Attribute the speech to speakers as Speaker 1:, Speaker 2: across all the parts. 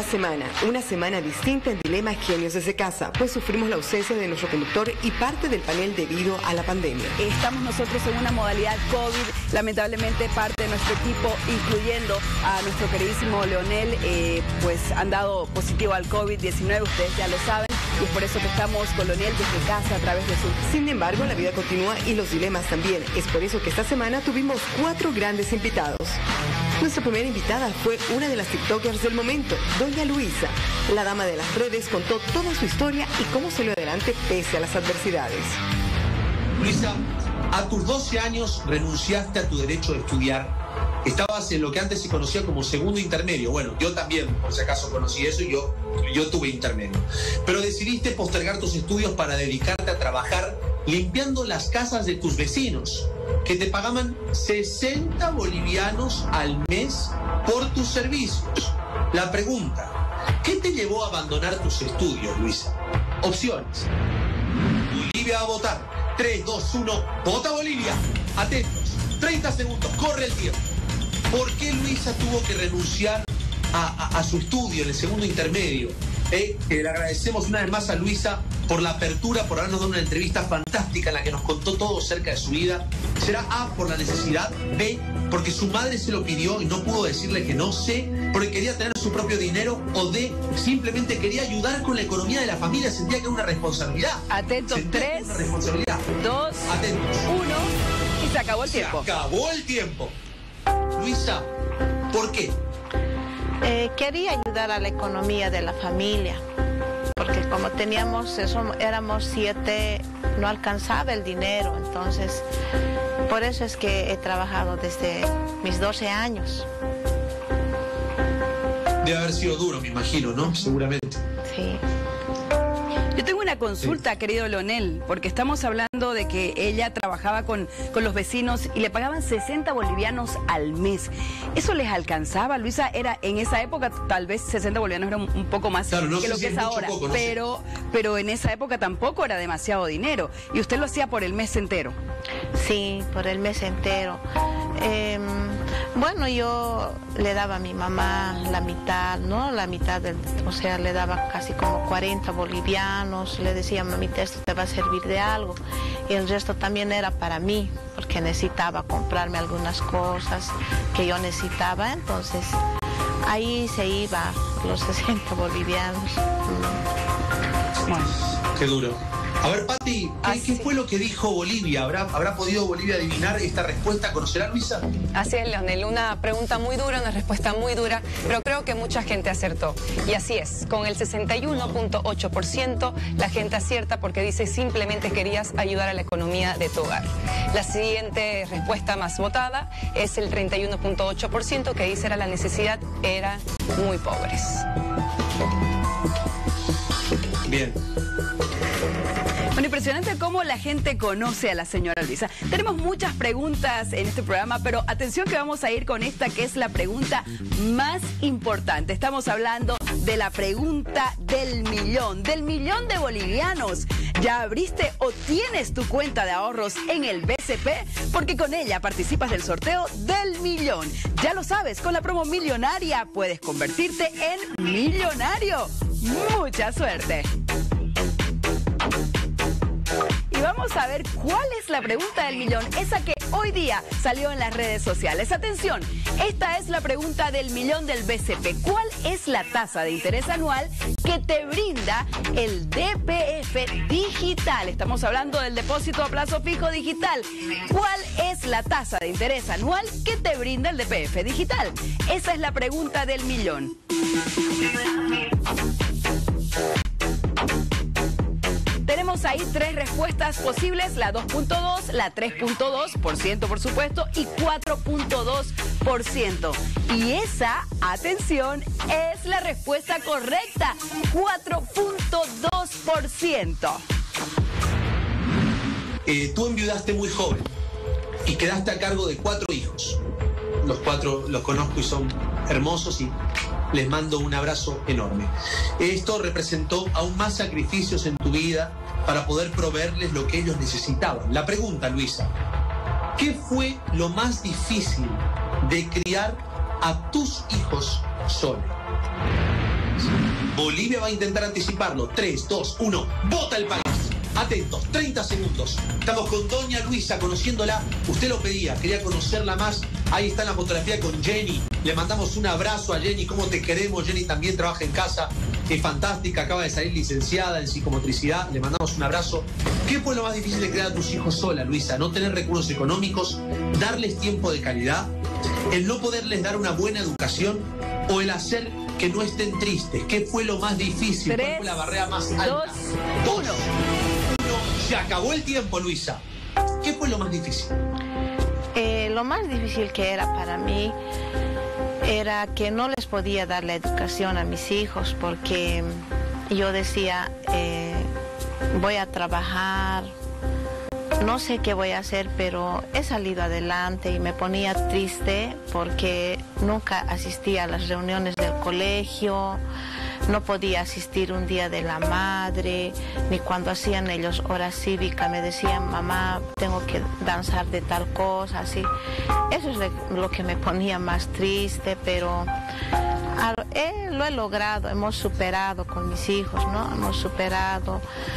Speaker 1: nueva semana, una semana distinta en Dilema Genios desde casa, pues sufrimos la ausencia de nuestro conductor y parte del panel debido a la pandemia.
Speaker 2: Estamos nosotros en una modalidad COVID, lamentablemente parte de nuestro equipo, incluyendo a nuestro queridísimo Leonel, pues han dado positivo al COVID-19, ustedes ya lo saben. Y es por eso que estamos con Leonel desde casa a través de Zoom.
Speaker 1: Sin embargo, la vida continúa y los dilemas también. Es por eso que esta semana tuvimos 4 grandes invitados. Nuestra primera invitada fue una de las tiktokers del momento, Doña Luisa. La dama de las redes contó toda su historia y cómo salió adelante pese a las adversidades.
Speaker 3: Luisa, a tus 12 años renunciaste a tu derecho de estudiar. Estabas en lo que antes se conocía como segundo intermedio. Bueno, yo también, por si acaso, conocí eso y yo tuve intermedio. Pero decidiste postergar tus estudios para dedicarte a trabajar limpiando las casas de tus vecinos, que te pagaban 60 bolivianos al mes por tus servicios. La pregunta, ¿qué te llevó a abandonar tus estudios, Luisa? Opciones. Bolivia a votar. 3, 2, 1, ¡vota Bolivia! Atentos, 30 segundos, corre el tiempo. ¿Por qué Luisa tuvo que renunciar a su estudio en el segundo intermedio? Que le agradecemos una vez más a Luisa por la apertura, por habernos dado una entrevista fantástica en la que nos contó todo acerca de su vida. ¿Será A, por la necesidad? B, porque su madre se lo pidió y no pudo decirle que no. C, porque quería tener su propio dinero. O D, simplemente quería ayudar con la economía de la familia, sentía que era una responsabilidad.
Speaker 2: Atentos, 3, 2,
Speaker 3: Atentos.
Speaker 2: 1 y se acabó el tiempo.
Speaker 3: Se acabó el tiempo. Luisa, ¿por qué?
Speaker 4: Quería ayudar a la economía de la familia, porque como éramos 7, no alcanzaba el dinero, entonces por eso es que he trabajado desde mis 12 años.
Speaker 3: Debe haber sido duro, me imagino, ¿no? Seguramente.
Speaker 4: Sí.
Speaker 2: Yo tengo una consulta, querido Leonel, porque estamos hablando de que ella trabajaba con los vecinos y le pagaban 60 bolivianos al mes. ¿Eso les alcanzaba, Luisa? Era en esa época, tal vez 60 bolivianos era un poco más
Speaker 3: claro, no
Speaker 2: que lo que es ahora,
Speaker 3: poco, no
Speaker 2: pero en esa época tampoco era demasiado dinero. Y usted lo hacía por el mes entero.
Speaker 4: Sí, por el mes entero. Bueno, yo le daba a mi mamá la mitad, ¿no? La mitad, o sea, le daba casi como 40 bolivianos. Le decía, mamita, esto te va a servir de algo. Y el resto también era para mí, porque necesitaba comprarme algunas cosas que yo necesitaba. Entonces, ahí se iba los 60 bolivianos.
Speaker 2: Bueno.
Speaker 3: Qué duro. A ver, Pati, ¿qué fue lo que dijo Bolivia? ¿Habrá podido Bolivia adivinar esta respuesta? ¿Conocerá, Luisa?
Speaker 5: Así es, Leonel, una pregunta muy dura, una respuesta muy dura, pero creo que mucha gente acertó. Y así es, con el 61.8% la gente acierta porque dice simplemente querías ayudar a la economía de tu hogar. La siguiente respuesta más votada es el 31.8% que dice era la necesidad, eran muy pobres.
Speaker 3: Bien.
Speaker 2: Bueno, impresionante cómo la gente conoce a la señora Luisa. Tenemos muchas preguntas en este programa, pero atención que vamos a ir con esta que es la pregunta más importante. Estamos hablando de la pregunta del millón de bolivianos. ¿Ya abriste o tienes tu cuenta de ahorros en el BCP? Porque con ella participas del sorteo del millón. Ya lo sabes, con la promo millonaria puedes convertirte en millonario. ¡Mucha suerte! Y vamos a ver cuál es la pregunta del millón, esa que hoy día salió en las redes sociales. Atención, esta es la pregunta del millón del BCP. ¿Cuál es la tasa de interés anual que te brinda el DPF digital? Estamos hablando del depósito a plazo fijo digital. ¿Cuál es la tasa de interés anual que te brinda el DPF digital? Esa es la pregunta del millón. Tenemos ahí 3 respuestas posibles, la 2.2, la 3.2%, por supuesto, y 4.2%. Y esa, atención, es la respuesta correcta, 4.2%.
Speaker 3: Tú enviudaste muy joven y quedaste a cargo de 4 hijos. Los 4 los conozco y son hermosos y les mando un abrazo enorme. Esto representó aún más sacrificios en tu vida para poder proveerles lo que ellos necesitaban. La pregunta, Luisa, ¿qué fue lo más difícil de criar a tus hijos sola? Bolivia va a intentar anticiparlo. 3, 2, 1. ¡Vota el país! Atentos, 30 segundos. Estamos con doña Luisa, conociéndola. Usted lo pedía, quería conocerla más. Ahí está la fotografía con Jenny. Le mandamos un abrazo a Jenny. ¿Cómo te queremos? Jenny también trabaja en casa. Es fantástica, acaba de salir licenciada en psicomotricidad. Le mandamos un abrazo. ¿Qué fue lo más difícil de criar a tus hijos sola, Luisa? No tener recursos económicos, darles tiempo de calidad, el no poderles dar una buena educación o el hacer que no estén tristes. ¿Qué fue lo más difícil?
Speaker 2: 3,
Speaker 3: ¿Cuál fue la barrera más alta?
Speaker 2: 2, 1.
Speaker 3: Se acabó el tiempo, Luisa. ¿Qué fue lo más difícil?
Speaker 4: Lo más difícil que era para mí era que no les podía dar la educación a mis hijos porque yo decía, voy a trabajar, no sé qué voy a hacer, pero he salido adelante y me ponía triste porque nunca asistía a las reuniones del colegio, no podía asistir un día de la madre, ni cuando hacían ellos hora cívica me decían, mamá, tengo que danzar de tal cosa, así. Eso es lo que me ponía más triste, pero lo he logrado, hemos superado con mis hijos, ¿no? Hemos superado,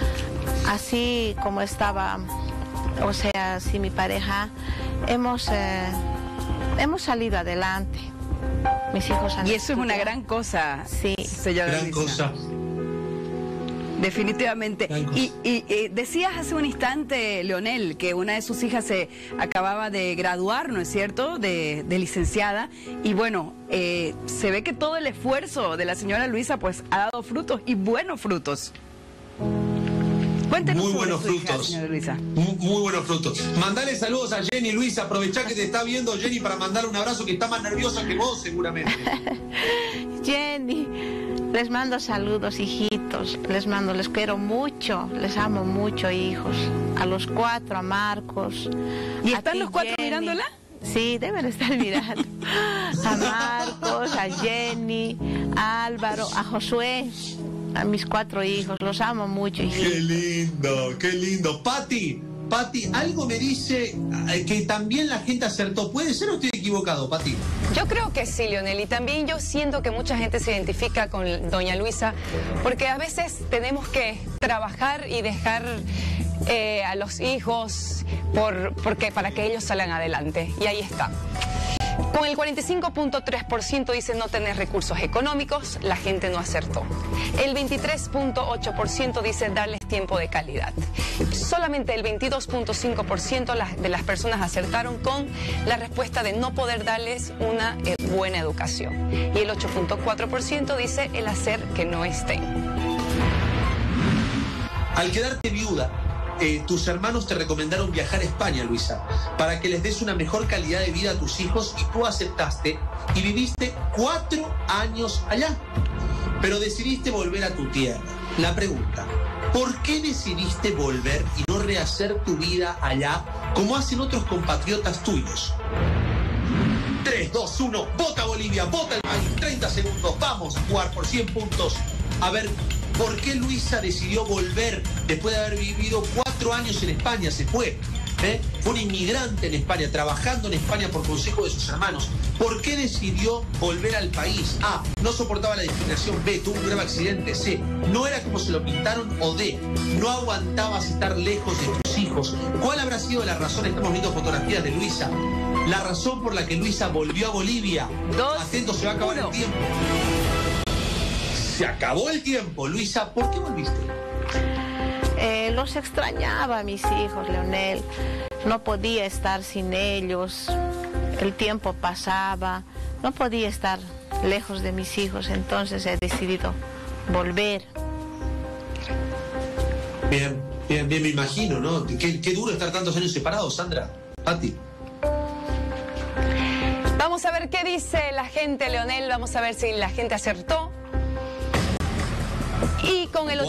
Speaker 4: así como estaba, o sea, si mi pareja, hemos salido adelante. Mis hijos han
Speaker 2: Y eso es una
Speaker 4: estudiado.
Speaker 2: gran cosa,
Speaker 4: Sí.
Speaker 2: señora
Speaker 3: Gran
Speaker 2: Luisa.
Speaker 3: cosa.
Speaker 2: Definitivamente.
Speaker 3: Gran cosa.
Speaker 2: Y decías hace un instante, Leonel, que una de sus hijas se acababa de graduar, ¿no es cierto?, de licenciada. Y bueno, se ve que todo el esfuerzo de la señora Luisa pues ha dado frutos y buenos frutos. Cuéntenos
Speaker 3: Muy
Speaker 2: sobre
Speaker 3: buenos
Speaker 2: su hija,
Speaker 3: frutos.
Speaker 2: señora Luisa.
Speaker 3: Muy buenos frutos. Mandale saludos a Jenny, Luisa. Aprovechá que te está viendo Jenny para mandarle un abrazo, que está más nerviosa que vos seguramente.
Speaker 4: Jenny, les mando saludos, hijitos, les quiero mucho, les amo mucho, hijos, a los 4, a Marcos.
Speaker 2: ¿Y
Speaker 4: a
Speaker 2: están
Speaker 4: ti,
Speaker 2: los 4
Speaker 4: Jenny.
Speaker 2: mirándola?
Speaker 4: Sí, deben estar mirando. A Marcos, a Jenny, a Álvaro, a Josué, a mis 4 hijos, los amo mucho, hijitos.
Speaker 3: Qué lindo, qué lindo. Pati, algo me dice que también la gente acertó. ¿Puede ser o estoy equivocado, Pati?
Speaker 5: Yo creo que sí, Leonel, y también yo siento que mucha gente se identifica con doña Luisa, porque a veces tenemos que trabajar y dejar a los hijos porque para que ellos salgan adelante, y ahí está. Con el 45.3% dice no tener recursos económicos, la gente no acertó. El 23.8% dice darles tiempo de calidad. Solamente el 22.5% de las personas acertaron con la respuesta de no poder darles una buena educación. Y el 8.4% dice el hacer que no estén.
Speaker 3: Al quedarte viuda, tus hermanos te recomendaron viajar a España, Luisa, para que les des una mejor calidad de vida a tus hijos, y tú aceptaste y viviste 4 años allá. Pero decidiste volver a tu tierra. La pregunta, ¿por qué decidiste volver y no rehacer tu vida allá como hacen otros compatriotas tuyos? 3, 2, 1, vota Bolivia, vota el país, 30 segundos, vamos a jugar por 100 puntos. A ver, ¿por qué Luisa decidió volver después de haber vivido 4 años en España? Se fue. Fue un inmigrante en España, trabajando en España por consejo de sus hermanos. ¿Por qué decidió volver al país? A, no soportaba la discriminación. B, tuvo un grave accidente. C, no era como se lo pintaron. O D, no aguantabas estar lejos de tus hijos. ¿Cuál habrá sido la razón? Estamos viendo fotografías de Luisa. La razón por la que Luisa volvió a Bolivia.
Speaker 2: 2,
Speaker 3: Atentos, se va a acabar
Speaker 2: 1.
Speaker 3: el tiempo. Se acabó el tiempo. Luisa, ¿por qué volviste?
Speaker 4: Los extrañaba a mis hijos, Leonel. No podía estar sin ellos. El tiempo pasaba. No podía estar lejos de mis hijos. Entonces he decidido volver.
Speaker 3: Bien, me imagino, ¿no? Qué duro estar tantos años separados, Sandra. Pati.
Speaker 5: Vamos a ver qué dice la gente, Leonel. Vamos a ver si la gente acertó. Y con el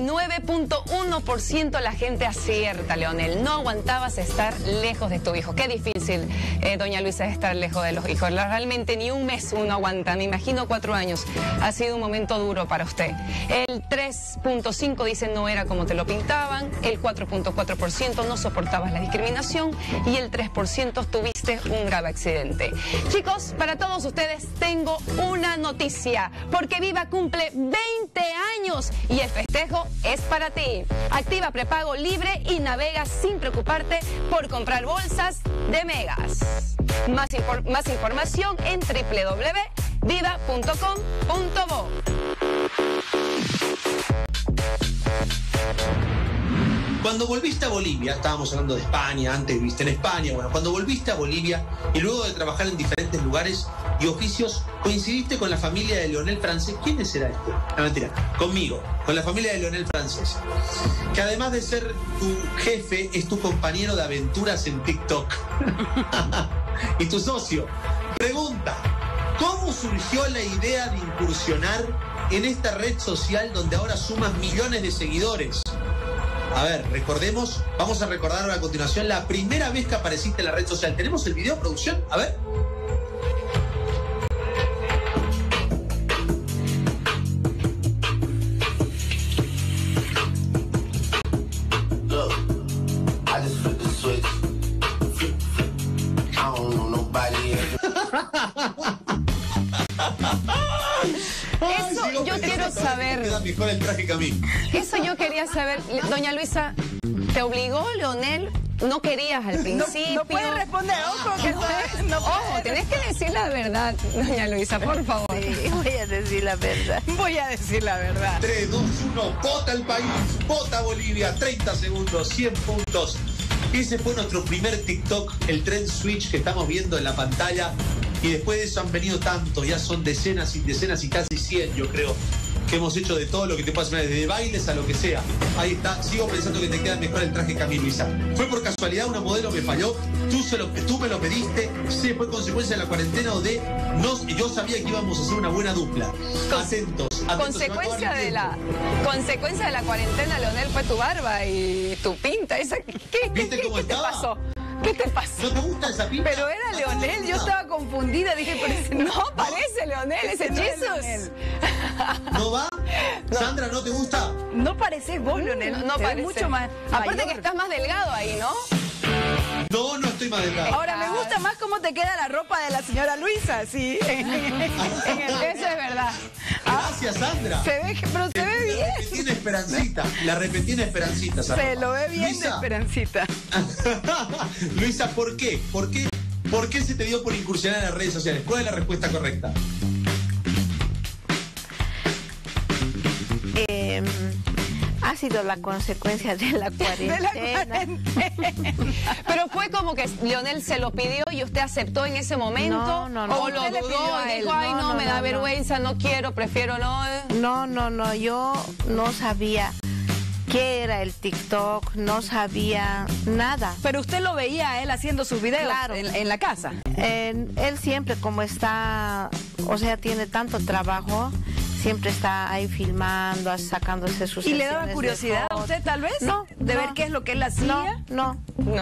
Speaker 5: 89.1% la gente acierta, Leonel. No aguantabas estar lejos de tu hijo. Qué difícil, doña Luisa, estar lejos de los hijos. Realmente ni un mes uno aguanta. Me imagino 4 años. Ha sido un momento duro para usted. El 3.5% dice no era como te lo pintaban. El 4.4% no soportabas la discriminación. Y el 3% tuviste un grave accidente. Chicos, para todos ustedes tengo una noticia. Porque Viva cumple 20 años. Y el festejo es para ti. Activa prepago libre y navega sin preocuparte por comprar bolsas de megas. Más información en www.viva.com.bo.
Speaker 3: Cuando volviste a Bolivia, estábamos hablando de España, antes viviste en España, bueno, cuando volviste a Bolivia y luego de trabajar en diferentes lugares y oficios, coincidiste con la familia de Leonel Francés. ¿Quién será este? No, mentira, conmigo, con la familia de Leonel Francés, que además de ser tu jefe, es tu compañero de aventuras en TikTok. Y tu socio. Pregunta, ¿cómo surgió la idea de incursionar en esta red social donde ahora sumas millones de seguidores? A ver, recordemos, vamos a recordar ahora a continuación la primera vez que apareciste en la red social. ¿Tenemos el video, producción? A ver.
Speaker 6: Look, I just flipped the switch. I don't know nobody else.
Speaker 5: Eso yo quiero saber.
Speaker 3: Queda mejor el traje que a mí.
Speaker 5: Eso yo quería saber. Doña Luisa, ¿te obligó Leonel? ¿No querías al principio?
Speaker 2: No puede responder, ojo, que no
Speaker 5: Ojo, tenés que decir la verdad, doña Luisa, por favor.
Speaker 4: Sí, voy a decir la verdad.
Speaker 2: Voy a decir la verdad.
Speaker 3: 3, 2, 1, vota el país, vota Bolivia, 30 segundos, 100 puntos. Ese fue nuestro primer TikTok, el trend switch que estamos viendo en la pantalla. Y después de eso han venido tantos, ya son decenas y casi 100, yo creo, que hemos hecho de todo lo que te puedas imaginar, desde bailes a lo que sea. Ahí está, sigo pensando que te queda mejor el traje que a mí, Luisa. Fue por casualidad, una modelo me falló, tú me lo pediste, fue consecuencia de la cuarentena o de yo sabía que íbamos a hacer una buena dupla. Atentos.
Speaker 5: Consecuencia de la cuarentena, Leonel, fue tu barba y tu pinta. ¿Qué te pasó? ¿Qué te pasó?
Speaker 3: ¿No te gusta esa pinta?
Speaker 2: Pero era Leonel, yo estaba confundida, dije, pero ese
Speaker 5: no parece Leonel, ese Jesús.
Speaker 3: ¿No va? No. Sandra, ¿no te gusta?
Speaker 2: No pareces vos, Leonel.
Speaker 5: No parece.
Speaker 2: Mucho más
Speaker 5: Aparte
Speaker 2: mayor.
Speaker 5: que estás más delgado ahí, ¿no?
Speaker 3: No estoy más delgado.
Speaker 2: Ahora, me gusta más cómo te queda la ropa de la señora Luisa, sí.
Speaker 5: Eso es verdad.
Speaker 3: Gracias, Sandra.
Speaker 2: Pero se ve bien.
Speaker 3: La repetí en Esperancita, Sandra.
Speaker 2: Se lo ve bien, Luisa. De Esperancita.
Speaker 3: Luisa, ¿por qué? ¿Por qué se te dio por incursionar en las redes sociales? ¿Cuál es la respuesta correcta?
Speaker 4: Ha sido la consecuencia de la cuarentena.
Speaker 5: Pero fue como que Leonel se lo pidió y usted aceptó en ese momento.
Speaker 4: No.
Speaker 5: O lo dudó y dijo, ay, no, me da vergüenza, no quiero, prefiero no.
Speaker 4: No, yo no sabía qué era el TikTok, no sabía nada.
Speaker 2: Pero usted lo veía a él haciendo sus videos, claro, en la casa.
Speaker 4: Él siempre, como está, o sea, tiene tanto trabajo, siempre está ahí filmando, sacándose sus...
Speaker 2: ¿Y le daba curiosidad a usted, tal vez?
Speaker 4: No.
Speaker 2: ¿De ver qué es lo que él hacía?
Speaker 4: No,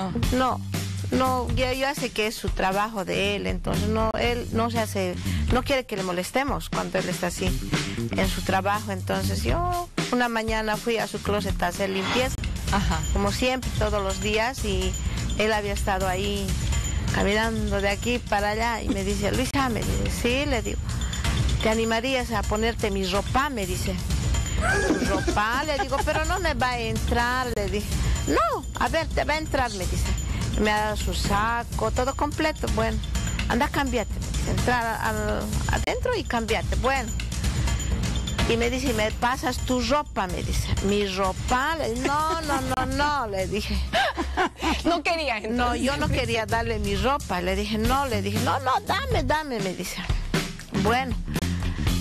Speaker 4: yo sé que es su trabajo de él, entonces él no quiere que le molestemos cuando él está así en su trabajo. Entonces yo una mañana fui a su closet a hacer limpieza, como siempre, todos los días, y él había estado ahí caminando de aquí para allá y me dice, Luisa, me dice, sí, le digo, ¿te animarías a ponerte mi ropa? Me dice. ¿Tu ropa? Le digo, pero no me va a entrar, le dije. No, a ver, te va a entrar, me dice. Me ha dado su saco, todo completo. Bueno, anda, cámbiate. Entrar adentro y cámbiate. Bueno. Y me dice, ¿me pasas tu ropa? Me dice. ¿Mi ropa? Le dije, no, le dije.
Speaker 5: No quería entrar.
Speaker 4: No, yo no quería darle mi ropa. Le dije, no, dame, me dice. Bueno,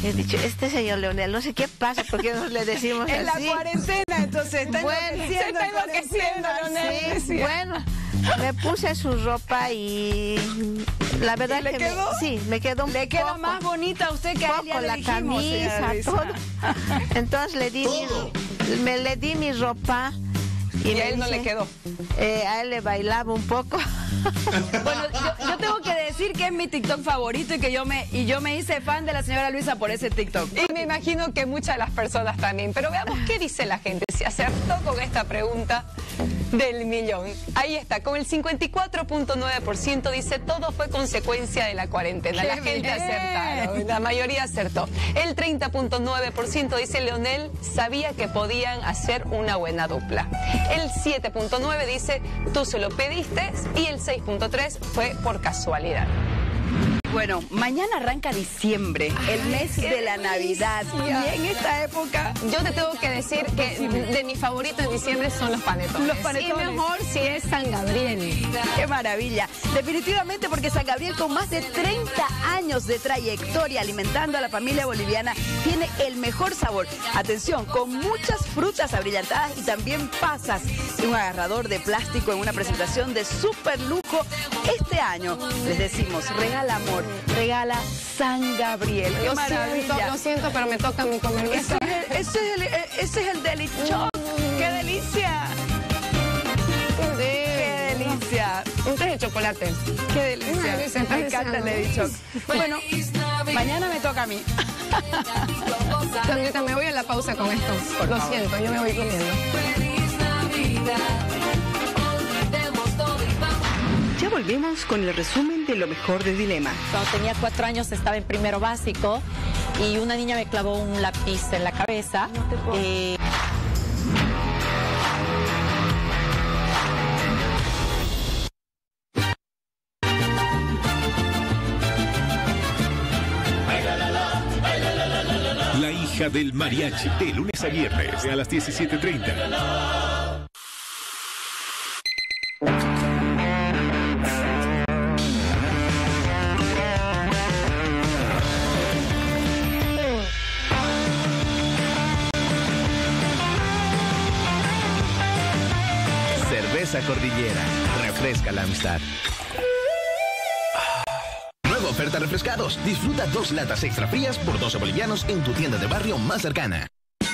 Speaker 4: he dicho, este señor Leonel, no sé qué pasa, porque nos le decimos
Speaker 2: En
Speaker 4: así.
Speaker 2: la cuarentena, entonces, está enloqueciendo, Leonel.
Speaker 4: Sí, bueno, me puse su ropa y la verdad
Speaker 2: ¿Y le
Speaker 4: que
Speaker 2: quedó?
Speaker 4: sí, me quedó un
Speaker 2: Le queda
Speaker 4: poco,
Speaker 2: más bonita a usted que a él, ya le
Speaker 4: la
Speaker 2: dijimos, señora
Speaker 4: camisa,
Speaker 2: Luisa.
Speaker 4: todo. Entonces le di mi ropa
Speaker 5: Y
Speaker 4: me
Speaker 5: a él no
Speaker 4: dice,
Speaker 5: le quedó.
Speaker 4: A él le bailaba un poco.
Speaker 2: Bueno, yo tengo que decir que es mi TikTok favorito y que yo me hice fan de la señora Luisa por ese TikTok.
Speaker 5: Y me imagino que muchas de las personas también. Pero veamos qué dice la gente. Si acertó con esta pregunta del millón. Ahí está, con el 54.9% dice todo fue consecuencia de la cuarentena.
Speaker 2: ¡Qué
Speaker 5: La gente
Speaker 2: bien!
Speaker 5: acertaron, la mayoría acertó. El 30.9% dice Leonel sabía que podían hacer una buena dupla. El 7.9% dice tú se lo pediste y el 6.3% fue por casualidad.
Speaker 2: Bueno, mañana arranca diciembre, el mes de la Navidad. Y en esta época...
Speaker 5: Yo te tengo que decir que de mis favoritos en diciembre son los panetones.
Speaker 2: Los panetones.
Speaker 5: Y mejor si es San Gabriel.
Speaker 2: ¡Qué maravilla! Definitivamente porque San Gabriel, con más de 30 años de trayectoria alimentando a la familia boliviana, tiene el mejor sabor. Atención, con muchas frutas abrillantadas y también pasas y un agarrador de plástico en una presentación de súper lujo. Este año les decimos, regala amor, regala San Gabriel. ¡Qué maravilla!
Speaker 5: Lo siento, pero me toca a mí comer.
Speaker 2: Ese es el delichón. ¡Qué delicia! ¡Qué delicia!
Speaker 5: Un té de chocolate.
Speaker 2: ¡Qué delicia! Me encanta el delichón. Bueno, mañana me toca a mí.
Speaker 5: Sandrita, me voy a la pausa con esto. Lo siento, yo me voy comiendo.
Speaker 1: Ya volvemos con el resumen de lo mejor de Dilema.
Speaker 7: Cuando tenía 4 años estaba en primero básico y una niña me clavó un lápiz en la cabeza.
Speaker 8: La hija del mariachi, de lunes a viernes a las 17:30.
Speaker 9: Cerveza Cordillera, refresca la amistad. Nueva oferta refrescados. Disfruta 2 latas extra frías por 12 bolivianos en tu tienda de barrio más cercana.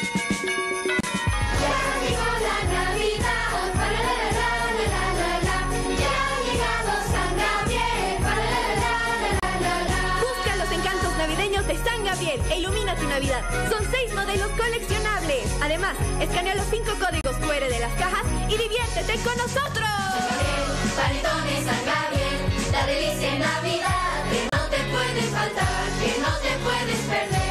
Speaker 10: Busca los encantos navideños de San Gabriel e ilumina tu Navidad. Son 6 modelos coleccionables. Además, escanea los 5 códigos QR de las cajas y diviértete con nosotros.
Speaker 11: Panetones San Gabriel, la delicia en Navidad, que no te puedes faltar, que no te puedes perder.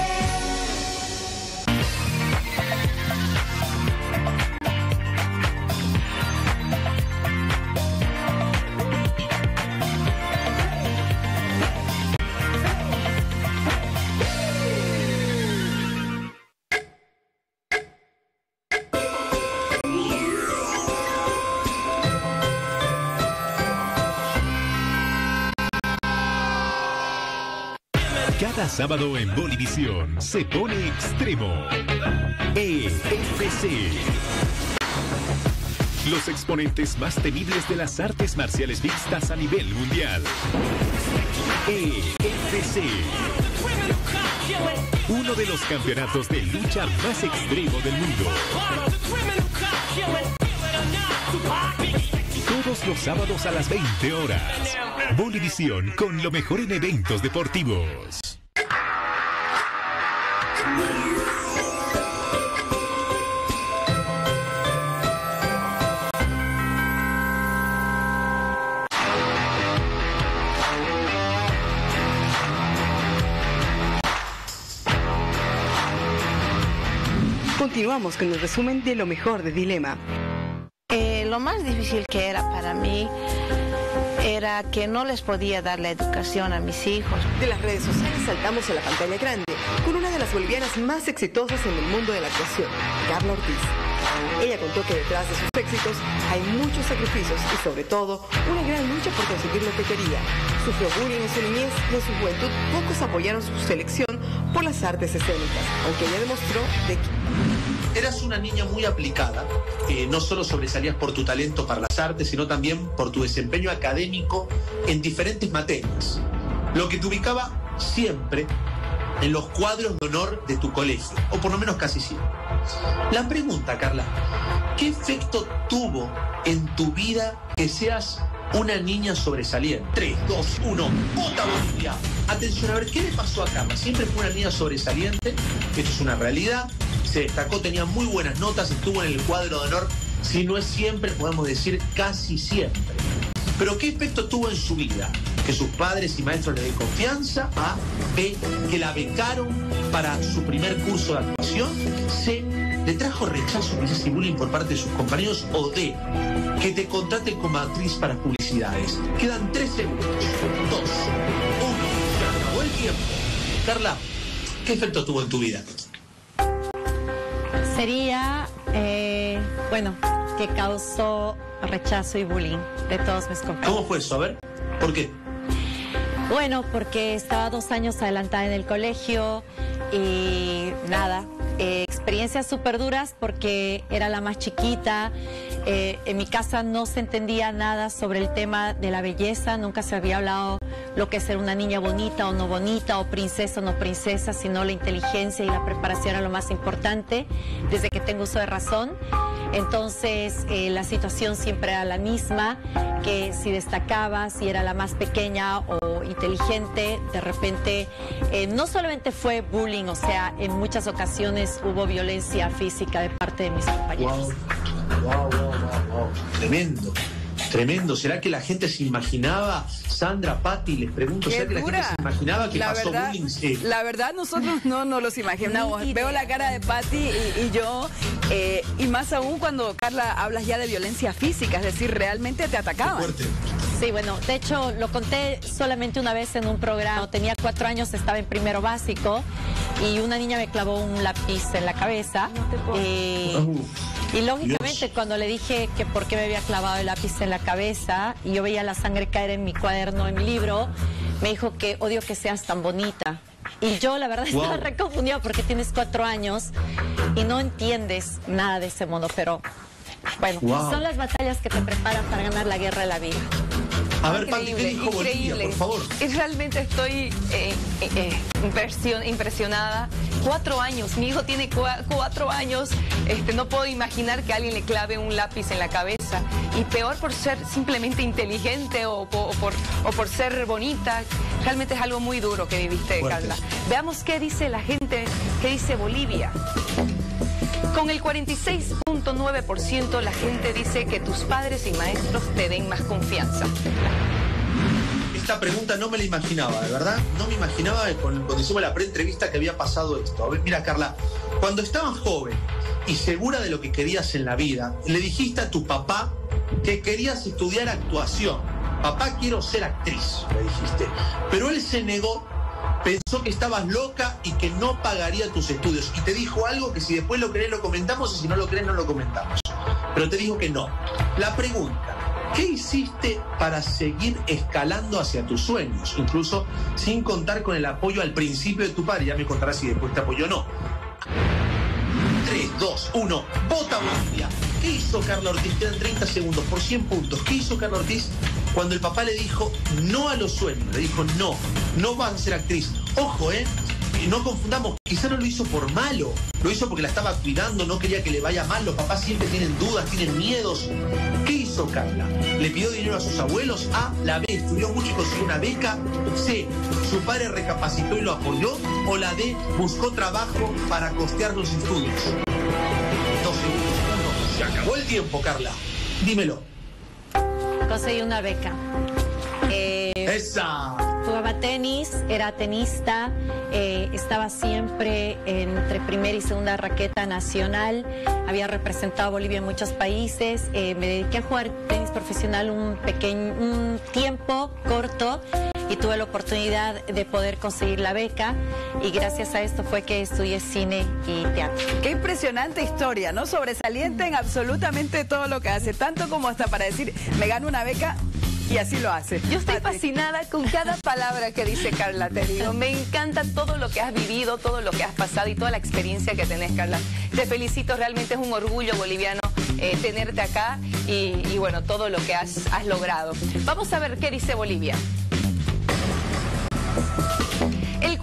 Speaker 8: Cada sábado en Bolivisión se pone extremo. EFC. Los exponentes más temibles de las artes marciales mixtas a nivel mundial. EFC. Uno de los campeonatos de lucha más extremo del mundo. Todos los sábados a las 20 horas. Bolivisión con lo mejor en eventos deportivos.
Speaker 1: Continuamos con el resumen de lo mejor de Dilema.
Speaker 4: Lo más difícil que era para mí era que no les podía dar la educación a mis hijos.
Speaker 1: De las redes sociales saltamos a la pantalla grande con una de las bolivianas más exitosas en el mundo de la actuación, Carla Ortiz. Ella contó que detrás de sus éxitos hay muchos sacrificios y sobre todo una gran lucha por conseguir lo que quería. Sufrió bullying en su niñez y en su juventud pocos apoyaron su selección por las artes escénicas, aunque ella demostró de que...
Speaker 3: Eras una niña muy aplicada, no solo sobresalías por tu talento para las artes, sino también por tu desempeño académico en diferentes materias, lo que te ubicaba siempre en los cuadros de honor de tu colegio, o por lo menos casi siempre. La pregunta, Carla, ¿qué efecto tuvo en tu vida que seas una niña sobresaliente? 3, 2, 1, ¡vota Bolivia! Atención, a ver, ¿qué le pasó a Carla? Siempre fue una niña sobresaliente, esto es una realidad, se destacó, tenía muy buenas notas, estuvo en el cuadro de honor, si no es siempre, podemos decir casi siempre. Pero ¿qué efecto tuvo en su vida? Que sus padres y maestros le den confianza. A, B, que la becaron para su primer curso de actuación. C, le trajo rechazo, quizás y bullying por parte de sus compañeros. O D, que te contraten como actriz para publicidades. Quedan 3 segundos. 2, 1, se acabó el tiempo. Carla, ¿qué efecto tuvo en tu vida?
Speaker 7: Sería, que causó rechazo y bullying de todos mis compañeros.
Speaker 3: ¿Cómo fue eso? A ver, ¿por qué?
Speaker 7: Bueno, porque estaba 2 años adelantada en el colegio y nada, experiencias súper duras porque era la más chiquita. En mi casa no se entendía nada sobre el tema de la belleza, nunca se había hablado lo que es ser una niña bonita o no bonita, o princesa o no princesa, sino la inteligencia y la preparación era lo más importante desde que tengo uso de razón. Entonces la situación siempre era la misma, que si destacaba, si era la más pequeña o inteligente, de repente no solamente fue bullying, o sea, en muchas ocasiones hubo violencia física de parte de mis compañeros.
Speaker 3: Wow. Tremendo. Tremendo. ¿Será que la gente se imaginaba, Sandra, Patti, les pregunto, ¿será que la gente se imaginaba que pasó bullying? Sí.
Speaker 2: La verdad, nosotros no nos los imaginamos. Veo la cara de Patti y yo, y más aún cuando, Carla, hablas ya de violencia física, es decir, realmente te atacaban.
Speaker 3: Fuerte.
Speaker 7: Sí, bueno, de hecho lo conté solamente una vez en un programa. Tenía 4 años, estaba en primero básico y una niña me clavó un lápiz en la cabeza. Y lógicamente Dios. Cuando le dije que por qué me había clavado el lápiz en la cabeza y yo veía la sangre caer en mi cuaderno, en mi libro, me dijo que odio que seas tan bonita. Y yo la verdad estaba reconfundida porque tienes 4 años y no entiendes nada de ese mundo, pero bueno, son las batallas que te preparan para ganar la guerra de la vida.
Speaker 3: A ver, Pati, ¿qué dijo Bolivia, por favor?
Speaker 5: Realmente estoy impresionada. 4 años, mi hijo tiene 4 años, no puedo imaginar que alguien le clave un lápiz en la cabeza. Y peor por ser simplemente inteligente o por ser bonita. Realmente es algo muy duro que viviste, Carla. Veamos qué dice la gente, qué dice Bolivia. Con el 46.9% la gente dice que tus padres y maestros te den más confianza.
Speaker 3: Esta pregunta no me la imaginaba, de verdad. No me imaginaba cuando hicimos la pre-entrevista que había pasado esto. A ver, mira, Carla, cuando estabas joven y segura de lo que querías en la vida, le dijiste a tu papá que querías estudiar actuación. Papá, quiero ser actriz, le dijiste. Pero él se negó. Pensó que estabas loca y que no pagaría tus estudios. Y te dijo algo que si después lo querés lo comentamos y si no lo querés no lo comentamos. Pero te dijo que no. La pregunta, ¿qué hiciste para seguir escalando hacia tus sueños? Incluso sin contar con el apoyo al principio de tu padre. Ya me contarás si después te apoyó o no. 3, 2, 1, vota Bolivia. ¿Qué hizo Carla Ortiz? Quedan 30 segundos por 100 puntos. ¿Qué hizo Carla Ortiz cuando el papá le dijo no a los sueños? Le dijo no vas a ser actriz. Ojo, no confundamos, quizá no lo hizo por malo, lo hizo porque la estaba cuidando, no quería que le vaya mal. Los papás siempre tienen dudas, tienen miedos. ¿Qué hizo Carla? ¿Le pidió dinero a sus abuelos? A, la B, estudió mucho y consiguió una beca. C, su padre recapacitó y lo apoyó. O la D, buscó trabajo para costear los estudios. 2 segundos. Se acabó el tiempo, Carla. Dímelo.
Speaker 7: Conseguí una beca.
Speaker 3: ¡Esa!
Speaker 7: Jugaba tenis, era tenista, estaba siempre entre primera y segunda raqueta nacional, había representado a Bolivia en muchos países, me dediqué a jugar tenis profesional un tiempo corto y tuve la oportunidad de poder conseguir la beca y gracias a esto fue que estudié cine y teatro.
Speaker 2: Qué impresionante historia, ¿no? Sobresaliente en absolutamente todo lo que hace, tanto como hasta para decir, me gano una beca. Y así lo hace.
Speaker 5: Yo estoy fascinada con cada palabra que dice Carla, te digo. Me encanta todo lo que has vivido, todo lo que has pasado y toda la experiencia que tenés, Carla. Te felicito, realmente es un orgullo boliviano tenerte acá y bueno, todo lo que has logrado. Vamos a ver qué dice Bolivia. El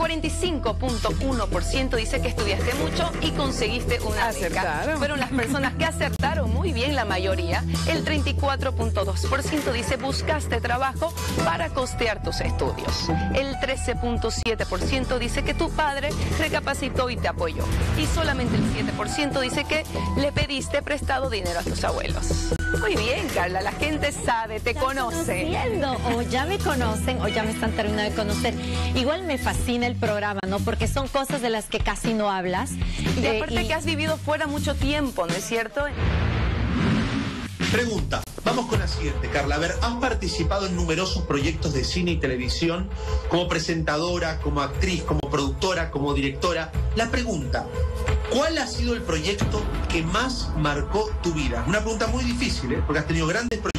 Speaker 5: 45.1% dice que estudiaste mucho y conseguiste una beca. Fueron las personas que acertaron muy bien, la mayoría. El 34.2% dice buscaste trabajo para costear tus estudios. El 13.7% dice que tu padre recapacitó y te apoyó. Y solamente el 7% dice que le pediste prestado dinero a tus abuelos. Muy bien, Carla, la gente sabe, te conoce.
Speaker 7: O ya me conocen o ya me están terminando de conocer. Igual me fascina el programa, ¿no? Porque son cosas de las que casi no hablas.
Speaker 5: Y aparte que has vivido fuera mucho tiempo, ¿no es cierto?
Speaker 3: Pregunta, vamos con la siguiente, Carla. A ver, has participado en numerosos proyectos de cine y televisión como presentadora, como actriz, como productora, como directora. La pregunta, ¿cuál ha sido el proyecto que más marcó tu vida? Una pregunta muy difícil, porque has tenido grandes proyectos.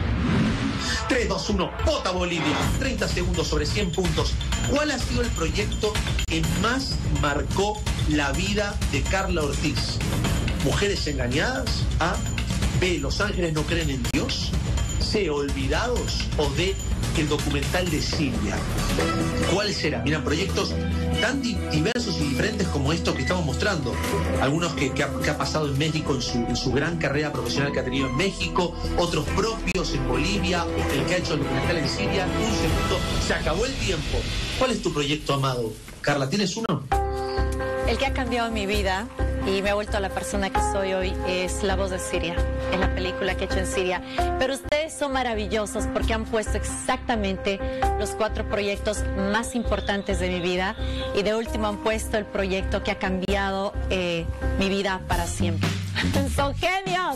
Speaker 3: 3, 2, 1, vota Bolivia. 30 segundos sobre 100 puntos. ¿Cuál ha sido el proyecto que más marcó la vida de Carla Ortiz? ¿Mujeres engañadas? A. B. Los ángeles no creen en Dios. C. Olvidados. O D. El documental de Silvia. ¿Cuál será? Mira, proyectos tan diversos y diferentes como estos que estamos mostrando. Algunos que ha pasado en México en su gran carrera profesional que ha tenido en México, otros propios en Bolivia, el que ha hecho el documental en Siria. Un segundo, se acabó el tiempo. ¿Cuál es tu proyecto, amado? Carla, ¿tienes uno?
Speaker 7: El que ha cambiado mi vida y me ha vuelto a la persona que soy hoy es La Voz de Siria, es la película que he hecho en Siria. Pero ustedes son maravillosos porque han puesto exactamente los 4 proyectos más importantes de mi vida y de último han puesto el proyecto que ha cambiado mi vida para siempre. ¡Son genios!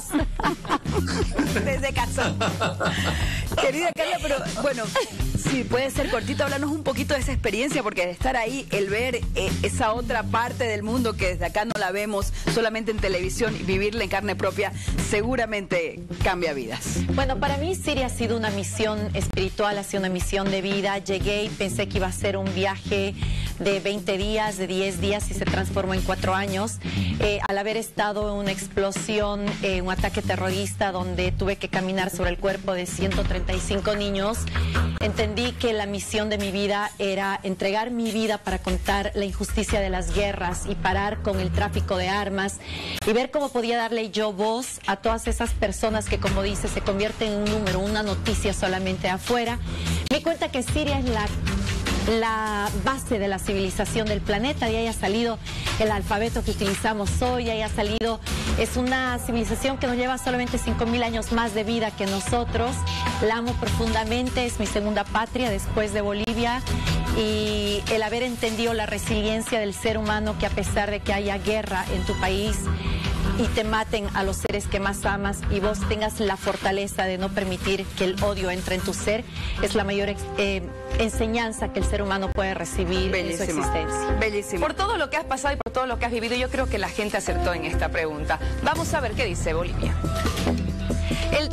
Speaker 2: Desde Cazón. Querida Carla, pero bueno, si puede ser cortito, háblanos un poquito de esa experiencia, porque de estar ahí, el ver esa otra parte del mundo que desde acá no la vemos, solamente en televisión, y vivirla en carne propia, seguramente cambia vidas.
Speaker 7: Bueno, para mí Siria ha sido una misión espiritual, ha sido una misión de vida. Llegué y pensé que iba a ser un viaje de 20 días, de 10 días y se transformó en 4 años. Al haber estado en una explosión, un ataque terrorista donde tuve que caminar sobre el cuerpo de 135 niños, entendí que la misión de mi vida era entregar mi vida para contar la injusticia de las guerras y parar con el tráfico de armas y ver cómo podía darle yo voz a todas esas personas que, como dice, se convierten en un número, una noticia solamente afuera. Me di cuenta que Siria es la base de la civilización del planeta, y ahí ha salido el alfabeto que utilizamos hoy, ahí ha salido, es una civilización que nos lleva solamente 5.000 años más de vida que nosotros. La amo profundamente, es mi segunda patria después de Bolivia, y el haber entendido la resiliencia del ser humano, que a pesar de que haya guerra en tu país y te maten a los seres que más amas y vos tengas la fortaleza de no permitir que el odio entre en tu ser, es la mayor enseñanza que el ser humano puede recibir en su existencia.
Speaker 5: Bellísimo. Por todo lo que has pasado y por todo lo que has vivido, yo creo que la gente acertó en esta pregunta. Vamos a ver qué dice Bolivia. El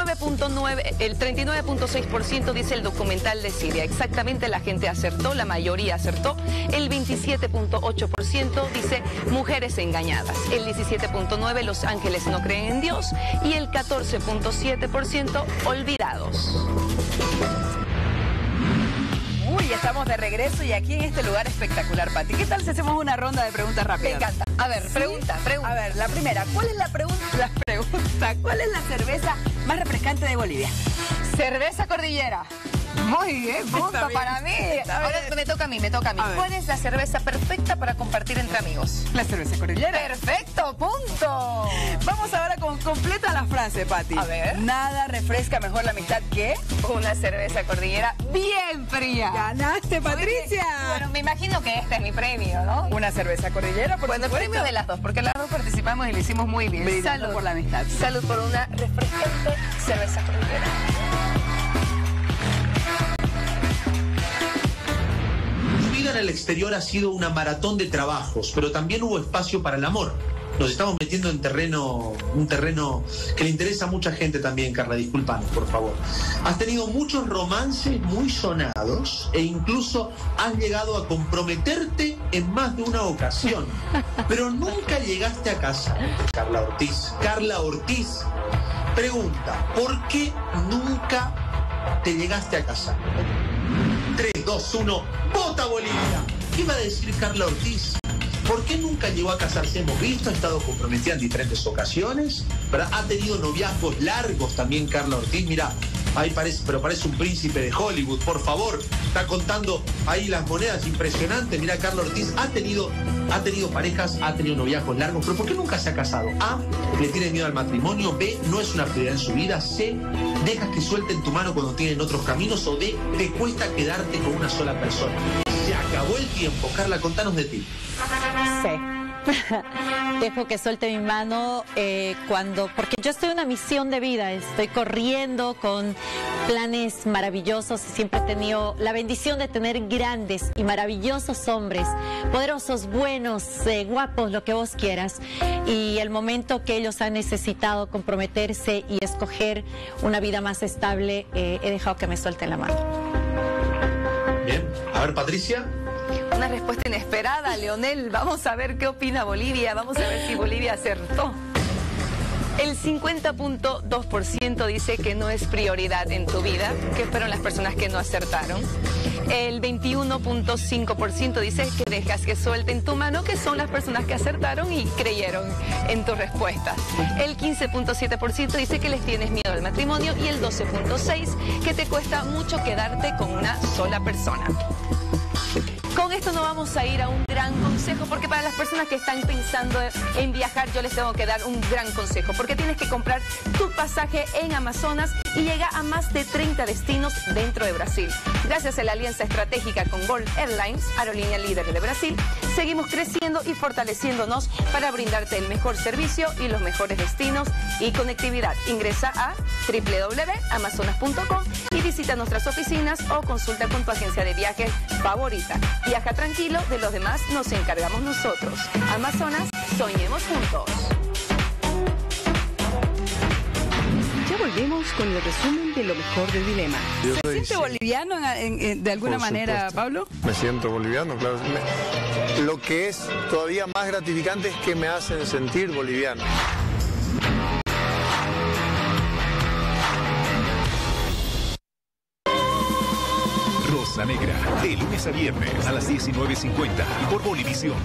Speaker 5: 39.6% dice el documental de Siria. Exactamente, la gente acertó, la mayoría acertó. El 27.8% dice mujeres engañadas. El 17.9% Los ángeles no creen en Dios. Y el 14.7% olvidados.
Speaker 2: Uy, estamos de regreso y aquí en este lugar espectacular, Pati. ¿Qué tal si hacemos una ronda de preguntas rápidas?
Speaker 5: Me encanta. A ver, ¿sí? Pregunta.
Speaker 2: A ver, la primera, ¿cuál es la pregunta? ¿Cuál es la cerveza más refrescante de Bolivia?
Speaker 5: Cerveza Cordillera. Muy bien, punto para mí. Ahora me toca a mí. ¿Cuál es la cerveza perfecta para compartir entre amigos?
Speaker 2: La cerveza Cordillera.
Speaker 5: Perfecto, punto.
Speaker 2: Vamos ahora con completa la frase, Pati.
Speaker 5: A ver.
Speaker 2: Nada refresca mejor la amistad que
Speaker 5: una cerveza Cordillera bien fría.
Speaker 2: ¡Ganaste, Patricia!
Speaker 5: Bueno, me imagino que este es mi premio, ¿no?
Speaker 2: Una cerveza Cordillera, por supuesto.
Speaker 5: El premio de las dos, porque las dos participamos y lo hicimos muy bien.
Speaker 2: Brindando por la amistad.
Speaker 5: Salud por una refrescante cerveza Cordillera.
Speaker 3: al exterior ha sido una maratón de trabajos, pero también hubo espacio para el amor. Nos estamos metiendo en un terreno que le interesa a mucha gente también, Carla, discúlpanos, por favor. Has tenido muchos romances muy sonados e incluso has llegado a comprometerte en más de una ocasión, pero nunca llegaste a casarte, Carla Ortiz. Carla Ortiz pregunta, ¿por qué nunca te llegaste a casar? 3, 2, 1, ¡vota Bolivia! ¿Qué va a decir Carla Ortiz? ¿Por qué nunca llegó a casarse? Hemos visto, ha estado comprometida en diferentes ocasiones, ¿verdad? Ha tenido noviazgos largos también Carla Ortiz. Mira, ahí parece un príncipe de Hollywood, por favor. Está contando ahí las monedas, impresionante. Mira, Carla Ortiz ha tenido parejas, ha tenido noviazgos largos, pero ¿por qué nunca se ha casado? A, le tiene miedo al matrimonio. B, no es una prioridad en su vida. C, dejas que suelten tu mano cuando tienen otros caminos. O D, te cuesta quedarte con una sola persona. Se acabó el tiempo. Carla, contanos de ti.
Speaker 7: Sí. Dejo que suelte mi mano porque yo estoy en una misión de vida, estoy corriendo con planes maravillosos y siempre he tenido la bendición de tener grandes y maravillosos hombres, poderosos, buenos, guapos, lo que vos quieras, y el momento que ellos han necesitado comprometerse y escoger una vida más estable, he dejado que me suelten la mano.
Speaker 3: Bien, a ver, Patricia.
Speaker 5: Una respuesta inesperada, Leonel. Vamos a ver qué opina Bolivia. Vamos a ver si Bolivia acertó. El 50.2% dice que no es prioridad en tu vida, que fueron las personas que no acertaron. El 21.5% dice que dejas que suelten tu mano, que son las personas que acertaron y creyeron en tu respuesta. El 15.7% dice que les tienes miedo al matrimonio y el 12.6% que te cuesta mucho quedarte con una sola persona. Con esto nos vamos a ir a un gran consejo, porque para las personas que están pensando en viajar, yo les tengo que dar un gran consejo, porque tienes que comprar tu pasaje en Amazonas y llega a más de 30 destinos dentro de Brasil. Gracias a la alianza estratégica con Gol Airlines, aerolínea líder de Brasil, seguimos creciendo y fortaleciéndonos para brindarte el mejor servicio y los mejores destinos y conectividad. Ingresa a www.amazonas.com y visita nuestras oficinas o consulta con tu agencia de viajes favorita. Viaja tranquilo, de los demás nos encargamos nosotros. Amazonas, soñemos juntos.
Speaker 2: Ya volvemos con el resumen de lo mejor del dilema. ¿Se siente boliviano de alguna manera, Pablo?
Speaker 12: Me siento boliviano, claro. Lo que es todavía más gratificante es que me hacen sentir boliviano.
Speaker 8: Rosa Negra, de lunes a viernes a las 19:50 por Bolivisión.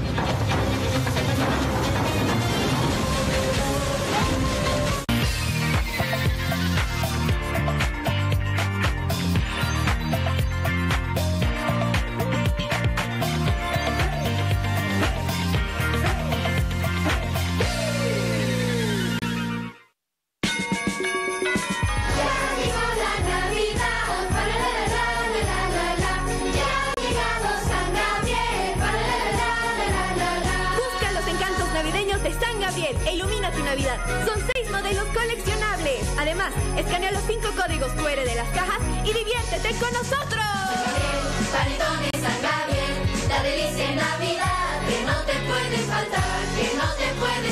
Speaker 10: e ilumina tu Navidad. Son 6 modelos coleccionables. Además, escanea los 5 códigos QR de las cajas y diviértete con nosotros.
Speaker 11: Panetones San Gabriel, la delicia en Navidad, que no te puedes faltar, que no te puedes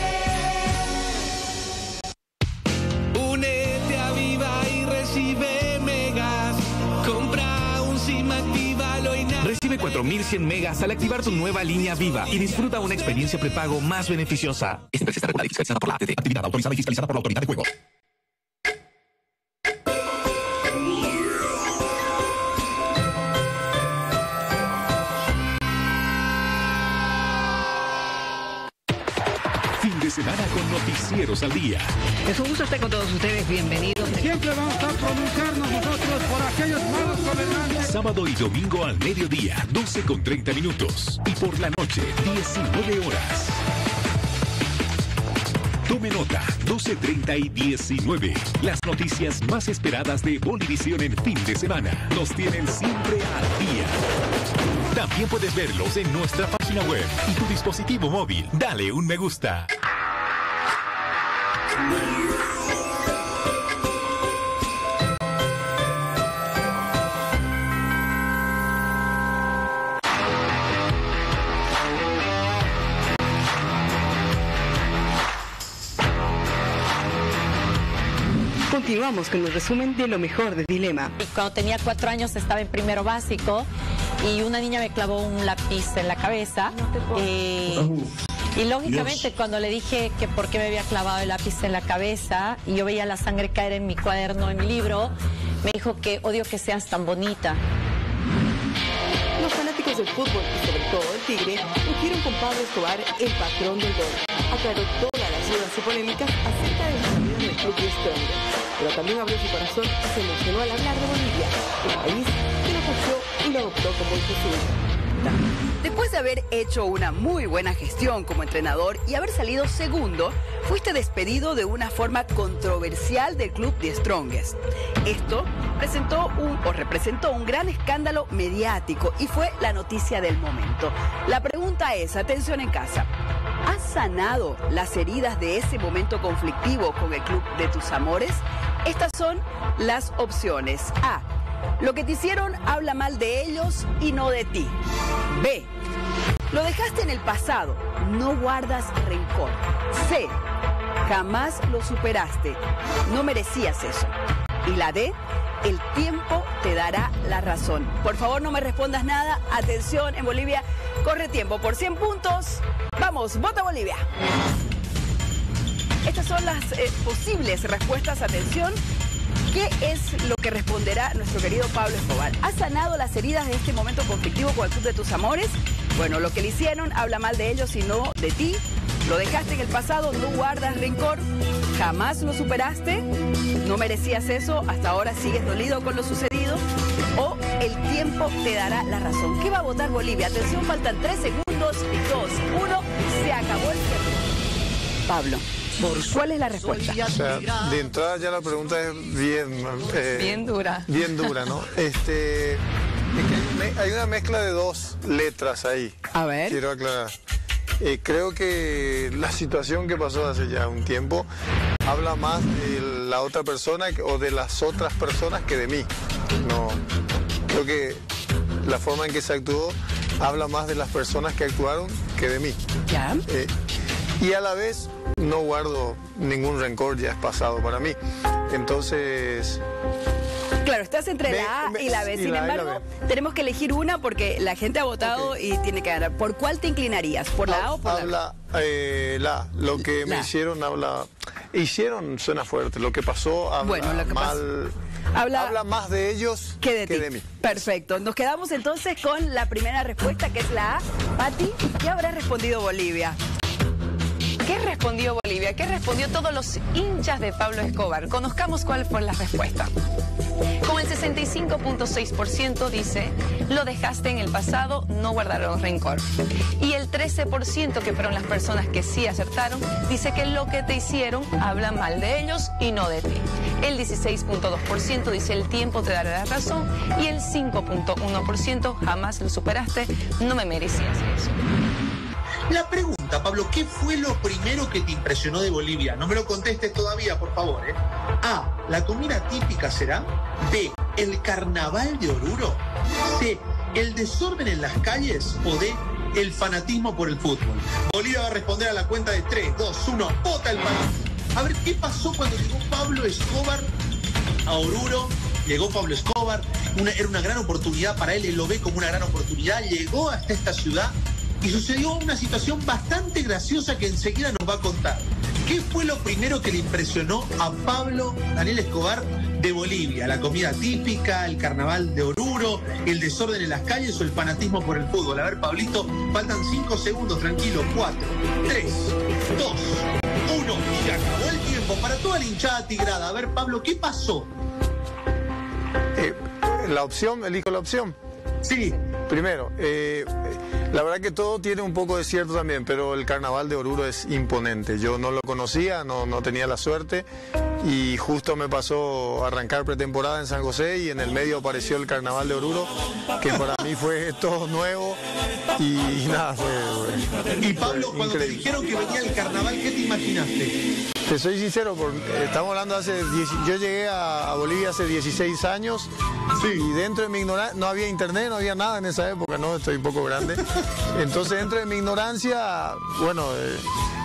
Speaker 11: perder.
Speaker 13: Únete a Viva y recibe megas. Compra un SIM, actívalo y nada. Recibe 4100 megas al activar tu nueva línea Viva y disfruta una experiencia prepago más beneficiosa. Esta empresa está regulada y fiscalizada por la ATT. Actividad autorizada y fiscalizada por la Autoridad de Juegos.
Speaker 8: Fin de semana con Noticieros al Día.
Speaker 14: Es un gusto estar con todos ustedes, bienvenidos.
Speaker 15: Siempre vamos a pronunciarnos nosotros por aquellos malos gobernantes.
Speaker 8: Sábado y domingo al mediodía, 12:30 minutos. Y por la noche, 19 horas. Tome nota, 12:30 y 19. Las noticias más esperadas de Bolivisión en fin de semana. Nos tienen siempre al día. También puedes verlos en nuestra página web y tu dispositivo móvil. Dale un me gusta.
Speaker 1: Continuamos con un resumen de lo mejor de Dilema.
Speaker 7: Cuando tenía 4 años estaba en primero básico y una niña me clavó un lápiz en la cabeza. Y lógicamente cuando le dije que por qué me había clavado el lápiz en la cabeza y yo veía la sangre caer en mi cuaderno, en mi libro, me dijo que odio que seas tan bonita.
Speaker 1: Los fanáticos del fútbol y sobre todo el Tigre ungieron con Pablo Escobar el patrón del gol. Aclaró todas las dudas y polémicas acerca de la salida del club de Strongest, pero también abrió su corazón y se emocionó al hablar de Bolivia, un país que lo acogió y lo adoptó como hijo suyo.
Speaker 2: Después de haber hecho una muy buena gestión como entrenador y haber salido segundo, fuiste despedido de una forma controversial del club de Strongest. Esto representó un gran escándalo mediático y fue la noticia del momento. La pregunta es, atención en casa, ¿has sanado las heridas de ese momento conflictivo con el club de tus amores? Estas son las opciones. A. Lo que te hicieron habla mal de ellos y no de ti. B. Lo dejaste en el pasado, no guardas rencor. C. Jamás lo superaste, no merecías eso. Y la D. El tiempo te dará la razón. Por favor, no me respondas nada. Atención, en Bolivia corre tiempo por 100 puntos. Vamos, vota Bolivia. Estas son las posibles respuestas. Atención. ¿Qué es lo que responderá nuestro querido Pablo Escobar? ¿Has sanado las heridas de este momento conflictivo con el club de tus amores? Bueno, lo que le hicieron habla mal de ellos y no de ti. Lo dejaste en el pasado, no guardas rencor. Jamás lo superaste. No merecías eso. Hasta ahora sigues dolido con lo sucedido. O el tiempo te dará la razón. ¿Qué va a votar Bolivia? Atención, faltan 3 segundos. 2, 1. Se acabó el tiempo. Pablo, ¿cuál es la respuesta?
Speaker 12: O sea, de entrada ya la pregunta es bien
Speaker 5: dura.
Speaker 12: Bien dura, ¿no? Es que hay una mezcla de 2 letras ahí.
Speaker 2: A ver.
Speaker 12: Quiero aclarar. Creo que la situación que pasó hace ya un tiempo habla más de la otra persona o de las otras personas que de mí. No, creo que la forma en que se actuó habla más de las personas que actuaron que de mí.
Speaker 2: Ya.
Speaker 12: Y a la vez no guardo ningún rencor, ya es pasado para mí. Entonces...
Speaker 2: Claro, estás entre la A y la B. Sin embargo, tenemos que elegir una porque la gente ha votado y tiene que ganar. ¿Por cuál te inclinarías? ¿Por la A o por la B?
Speaker 12: Lo que me hicieron habla... Hicieron suena fuerte. Lo que pasó habla mal... Habla más de ellos que de mí.
Speaker 2: Perfecto. Nos quedamos entonces con la primera respuesta, que es la A. Pati, ¿qué habrá respondido Bolivia?
Speaker 5: ¿Qué respondió Bolivia? ¿Qué respondió todos los hinchas de Pablo Escobar? Conozcamos cuál fue la respuesta. Con el 65.6% dice, lo dejaste en el pasado, no guardaron rencor. Y el 13%, que fueron las personas que sí acertaron, dice que lo que te hicieron habla mal de ellos y no de ti. El 16.2% dice, el tiempo te dará la razón. Y el 5.1%, jamás lo superaste, no me merecías eso.
Speaker 3: La pregunta, Pablo, ¿qué fue lo primero que te impresionó de Bolivia? No me lo contestes todavía, por favor, ¿eh? A, ¿la comida típica será? B, ¿el carnaval de Oruro? C, ¿el desorden en las calles? O D, ¿el fanatismo por el fútbol? Bolivia va a responder a la cuenta de 3, 2, 1, ¡vota el país! A ver, ¿qué pasó cuando llegó Pablo Escobar a Oruro? Llegó Pablo Escobar, era una gran oportunidad para él lo ve como una gran oportunidad, llegó hasta esta ciudad. Y sucedió una situación bastante graciosa que enseguida nos va a contar. ¿Qué fue lo primero que le impresionó a Pablo Daniel Escobar de Bolivia? ¿La comida típica, el carnaval de Oruro, el desorden en las calles o el fanatismo por el fútbol? A ver, Pablito, faltan 5 segundos, tranquilo. 4, 3, 2, 1. Se acabó el tiempo para toda la hinchada tigrada. A ver, Pablo, ¿qué pasó?
Speaker 12: Elijo la opción.
Speaker 3: Sí.
Speaker 12: Primero, la verdad que todo tiene un poco de cierto también, pero el carnaval de Oruro es imponente. Yo no lo conocía, no tenía la suerte y justo me pasó a arrancar pretemporada en San José y en el medio apareció el carnaval de Oruro, que para mí fue todo nuevo y nada, fue
Speaker 3: Y Pablo, cuando
Speaker 12: increíble.
Speaker 3: te dijeron que venía el carnaval, ¿qué te imaginaste?
Speaker 12: Te soy sincero, estamos hablando yo llegué a Bolivia hace 16 años y dentro de mi ignorancia, no había internet, no había nada en esa época, ¿no? Estoy un poco grande. Entonces dentro de mi ignorancia, bueno,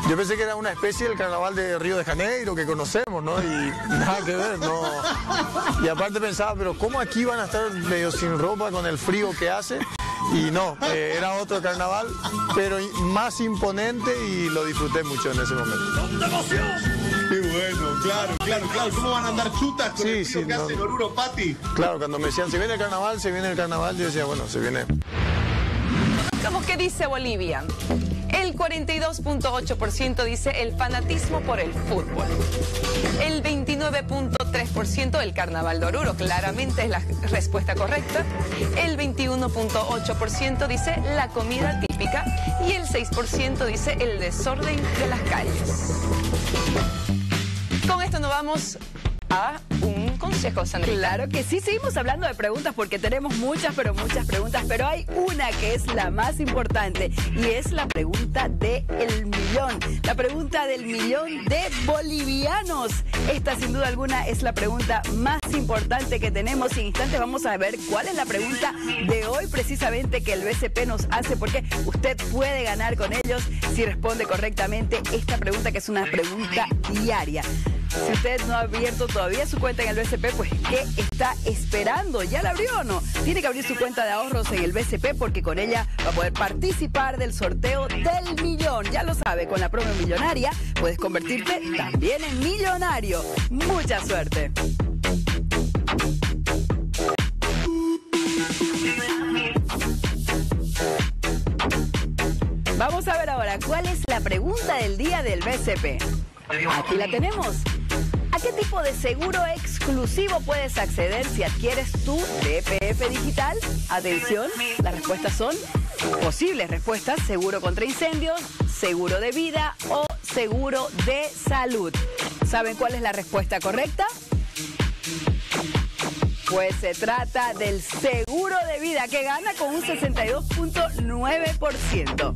Speaker 12: Yo pensé que era una especie del carnaval de Río de Janeiro que conocemos, ¿no? Y nada que ver, no. Y aparte pensaba, pero ¿cómo aquí van a estar medio sin ropa con el frío que hace? Y no, era otro carnaval, pero más imponente y lo disfruté mucho en ese momento.
Speaker 3: Qué bueno, claro. ¿Cómo van a andar chutas con el frío que hace en Oruro, Pati?
Speaker 12: Claro, cuando me decían, se viene el carnaval, yo decía, bueno, se viene.
Speaker 5: ¿Cómo que dice Bolivia? El 42.8% dice el fanatismo por el fútbol. El 29.3% el carnaval de Oruro, claramente es la respuesta correcta. El 21.8% dice la comida típica y el 6% dice el desorden de las calles. Con esto nos vamos a un consejo, Sandrita.
Speaker 2: Claro que sí, seguimos hablando de preguntas porque tenemos muchas preguntas, pero hay una que es la más importante y es la pregunta del millón. La pregunta del millón de bolivianos. Esta sin duda alguna es la pregunta más importante que tenemos y en instantes vamos a ver cuál es la pregunta de hoy precisamente que el BCP nos hace porque usted puede ganar con ellos si responde correctamente esta pregunta que es una pregunta diaria. Si usted no ha abierto todavía su cuenta en el BCP, pues ¿qué está esperando? ¿Ya la abrió o no? Tiene que abrir su cuenta de ahorros en el BCP porque con ella va a poder participar del sorteo del millón. Ya lo sabe, con la promo millonaria puedes convertirte también en millonario. ¡Mucha suerte! Vamos a ver ahora cuál es la pregunta del día del BCP. Aquí la tenemos. ¿A qué tipo de seguro exclusivo puedes acceder si adquieres tu TPF digital? Atención, las respuestas son posibles respuestas: seguro contra incendios, seguro de vida o seguro de salud. ¿Saben cuál es la respuesta correcta? Pues se trata del seguro de vida que gana con un 62.9%.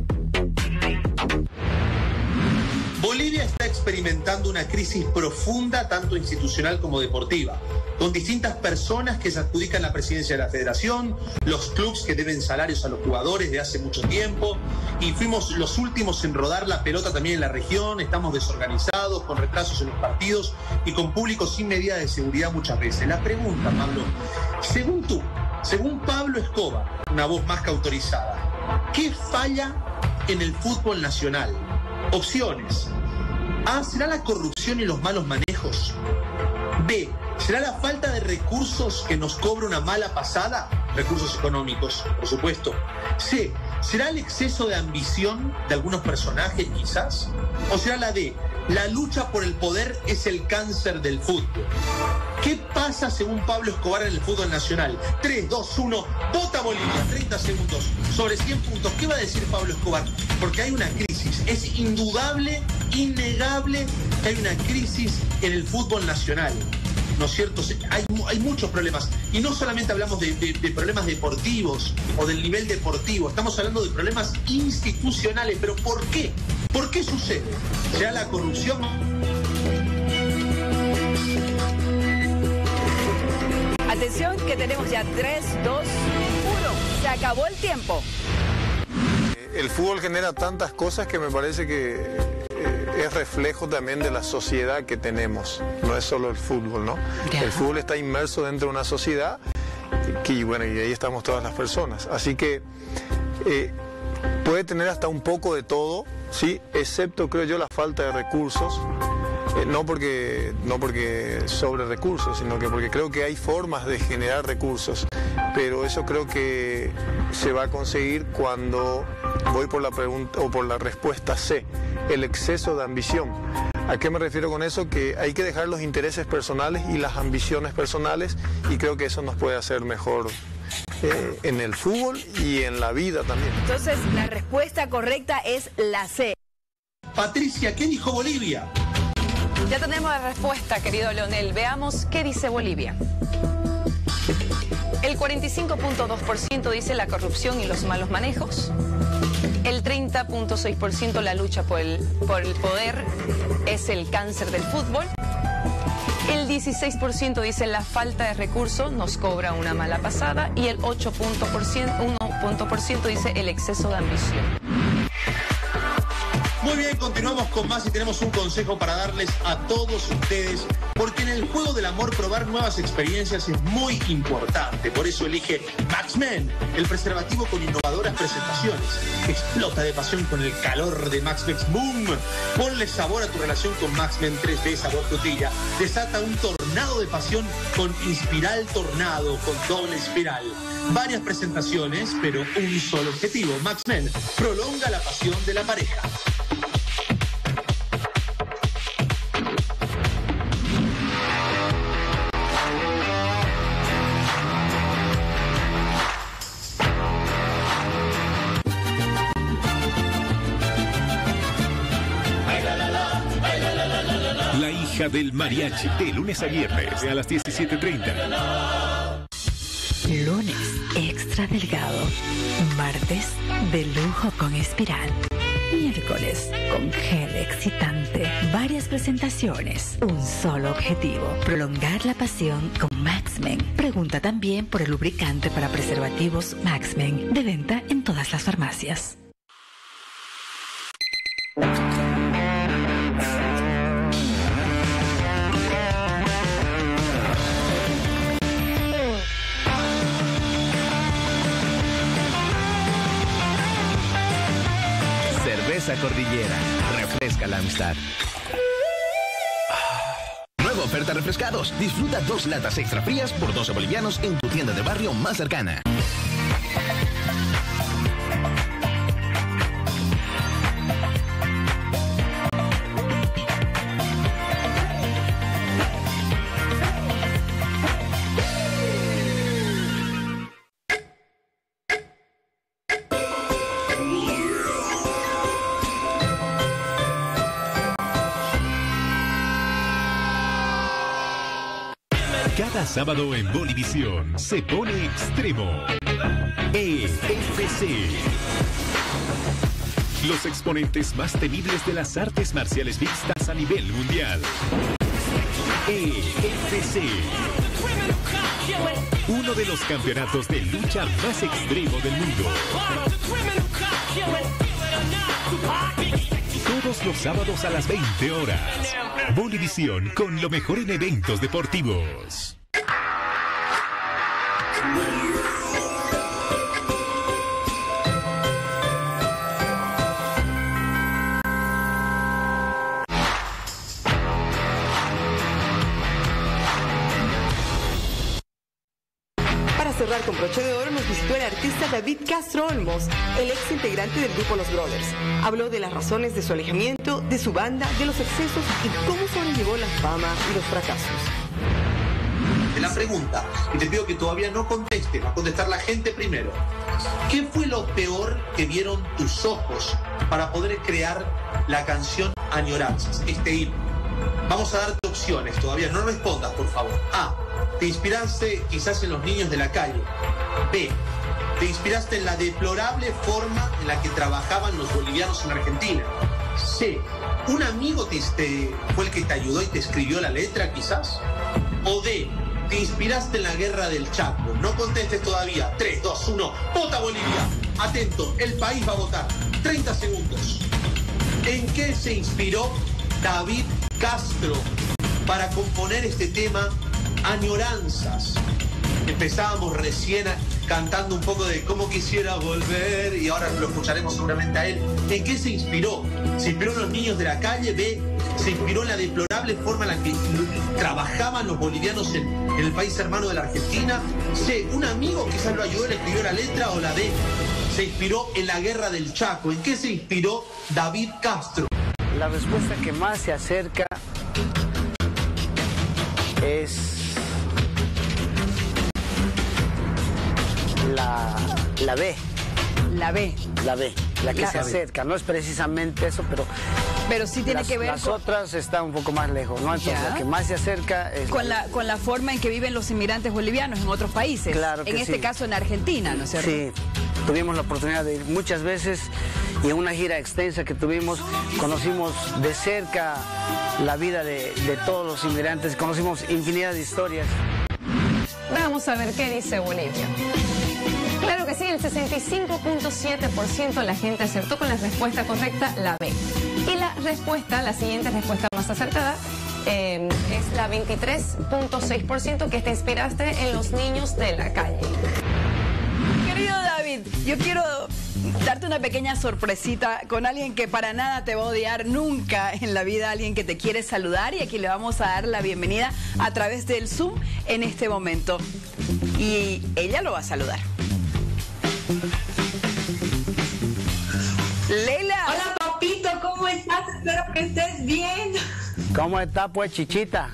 Speaker 3: Bolivia está experimentando una crisis profunda, tanto institucional como deportiva, con distintas personas que se adjudican la presidencia de la federación, los clubes que deben salarios a los jugadores de hace mucho tiempo, y fuimos los últimos en rodar la pelota también en la región. Estamos desorganizados, con retrasos en los partidos y con público sin medidas de seguridad muchas veces. La pregunta, Pablo, según Pablo Escobar, una voz más que autorizada, ¿qué falla en el fútbol nacional? Opciones: A, ¿será la corrupción y los malos manejos? B, ¿será la falta de recursos que nos cobra una mala pasada? Recursos económicos, por supuesto. C, ¿será el exceso de ambición de algunos personajes quizás? ¿O será la D, la lucha por el poder es el cáncer del fútbol? ¿Qué pasa según Pablo Escobar en el fútbol nacional? 3, 2, 1, vota Bolivia, 30 segundos, sobre 100 puntos. ¿Qué va a decir Pablo Escobar? Porque hay una crisis, es indudable, innegable que hay una crisis en el fútbol nacional, ¿no es cierto? Hay muchos problemas, y no solamente hablamos de problemas deportivos o del nivel deportivo, estamos hablando de problemas institucionales. ¿Pero por qué? ¿Por qué sucede? ¿Será la corrupción?
Speaker 2: Atención, que tenemos ya 3, 2, 1. Se acabó el tiempo.
Speaker 12: El fútbol genera tantas cosas que me parece que es reflejo también de la sociedad que tenemos. No es solo el fútbol, ¿no? El fútbol está inmerso dentro de una sociedad y bueno, y ahí estamos todas las personas. Así que puede tener hasta un poco de todo, ¿sí? Excepto, creo yo, la falta de recursos. No porque sobre recursos, sino que porque creo que hay formas de generar recursos, pero eso creo que se va a conseguir cuando voy por la pregunta o por la respuesta C, el exceso de ambición. ¿A qué me refiero con eso? Que hay que dejar los intereses personales y las ambiciones personales, y creo que eso nos puede hacer mejor en el fútbol y en la vida también.
Speaker 2: Entonces, la respuesta correcta es la C.
Speaker 3: Patricia, ¿qué dijo Bolivia?
Speaker 5: Ya tenemos la respuesta, querido Leonel. Veamos qué dice Bolivia. El 45.2% dice la corrupción y los malos manejos. El 30.6% la lucha por el poder es el cáncer del fútbol. El 16% dice la falta de recursos nos cobra una mala pasada. Y el 1% dice el exceso de ambición.
Speaker 3: Muy bien. Bien, continuamos con más y tenemos un consejo para darles a todos ustedes, porque en el juego del amor probar nuevas experiencias es muy importante. Por eso elige Maxmen, el preservativo con innovadoras presentaciones. Explota de pasión con el calor de Maxmex Boom. Ponle sabor a tu relación con Maxmen 3D sabor frutilla. Desata un tornado de pasión con Inspiral Tornado con doble espiral. Varias presentaciones, pero un solo objetivo. Maxmen prolonga la pasión de la pareja.
Speaker 8: La hija del mariachi, de lunes a viernes a las 17:30.
Speaker 16: Lunes, extra delgado. Martes, de lujo con espiral. Miércoles, con gel excitante. Varias presentaciones, un solo objetivo. Prolongar la pasión con Maxmen. Pregunta también por el lubricante para preservativos Maxmen. De venta en todas las farmacias.
Speaker 9: Cerveza Cordillera. Refresca la amistad. Nueva oferta refrescados. Disfruta 2 latas extra frías por 12 bolivianos en tu tienda de barrio más cercana.
Speaker 8: Cada sábado en Bolivisión se pone extremo. EFC. Los exponentes más temibles de las artes marciales mixtas a nivel mundial. EFC. Uno de los campeonatos de lucha más extremo del mundo. Todos los sábados a las 20 horas. Bolivisión con lo mejor en eventos deportivos.
Speaker 1: Para cerrar con broche de oro nos visitó el artista David Castro Olmos, el ex integrante del grupo Los Brothers. Habló de las razones de su alejamiento, de su banda, de los excesos y cómo sobrellevó la fama y los fracasos.
Speaker 3: La pregunta, y te pido que todavía no contestes, va a contestar la gente primero. ¿Qué fue lo peor que vieron tus ojos para poder crear la canción Añoranzas, este himno? Vamos a darte opciones, todavía no respondas, por favor. A. Te inspiraste quizás en los niños de la calle. B. Te inspiraste en la deplorable forma en la que trabajaban los bolivianos en Argentina. C. ¿Un amigo fue el que te ayudó y te escribió la letra quizás? O D. Te inspiraste en la guerra del Chaco. No contestes todavía. 3, 2, 1. ¡Vota Bolivia! Atento, el país va a votar. 30 segundos. ¿En qué se inspiró David Castro para componer este tema Añoranzas? Empezábamos recién cantando un poco de cómo quisiera volver y ahora lo escucharemos seguramente a él. ¿En qué se inspiró? ¿Se inspiró en los niños de la calle? B. ¿Se inspiró en la deplorable forma en la que trabajaban los bolivianos en el país hermano de la Argentina? C. ¿Un amigo quizás lo ayudó, le escribió la letra? O la D. ¿Se inspiró en la guerra del Chaco? ¿En qué se inspiró David Castro?
Speaker 17: La respuesta que más se acerca es la B.
Speaker 2: La B.
Speaker 17: La B, la que se acerca. No es precisamente eso,
Speaker 2: pero sí tiene que ver
Speaker 17: las otras están un poco más lejos, ¿no? Entonces, la que más se acerca es
Speaker 2: con la forma en que viven los inmigrantes bolivianos en otros países.
Speaker 17: Claro que
Speaker 2: en este caso en Argentina, ¿no es cierto?
Speaker 17: Sí, tuvimos la oportunidad de ir muchas veces y en una gira extensa que tuvimos conocimos de cerca la vida de todos los inmigrantes, conocimos infinidad de historias.
Speaker 5: Vamos a ver qué dice Bolivia. Claro que sí, el 65.7% de la gente acertó con la respuesta correcta, la B. Y la respuesta, la siguiente respuesta más acertada, es la 23.6%, que te inspiraste en los niños de la calle.
Speaker 2: Querido David, yo quiero darte una pequeña sorpresita con alguien que para nada te va a odiar nunca en la vida, alguien que te quiere saludar y a quien le vamos a dar la bienvenida a través del Zoom en este momento. Y ella lo va a saludar. Leila.
Speaker 18: Hola papito, ¿cómo estás? Espero que estés bien.
Speaker 17: ¿Cómo está pues, Chichita?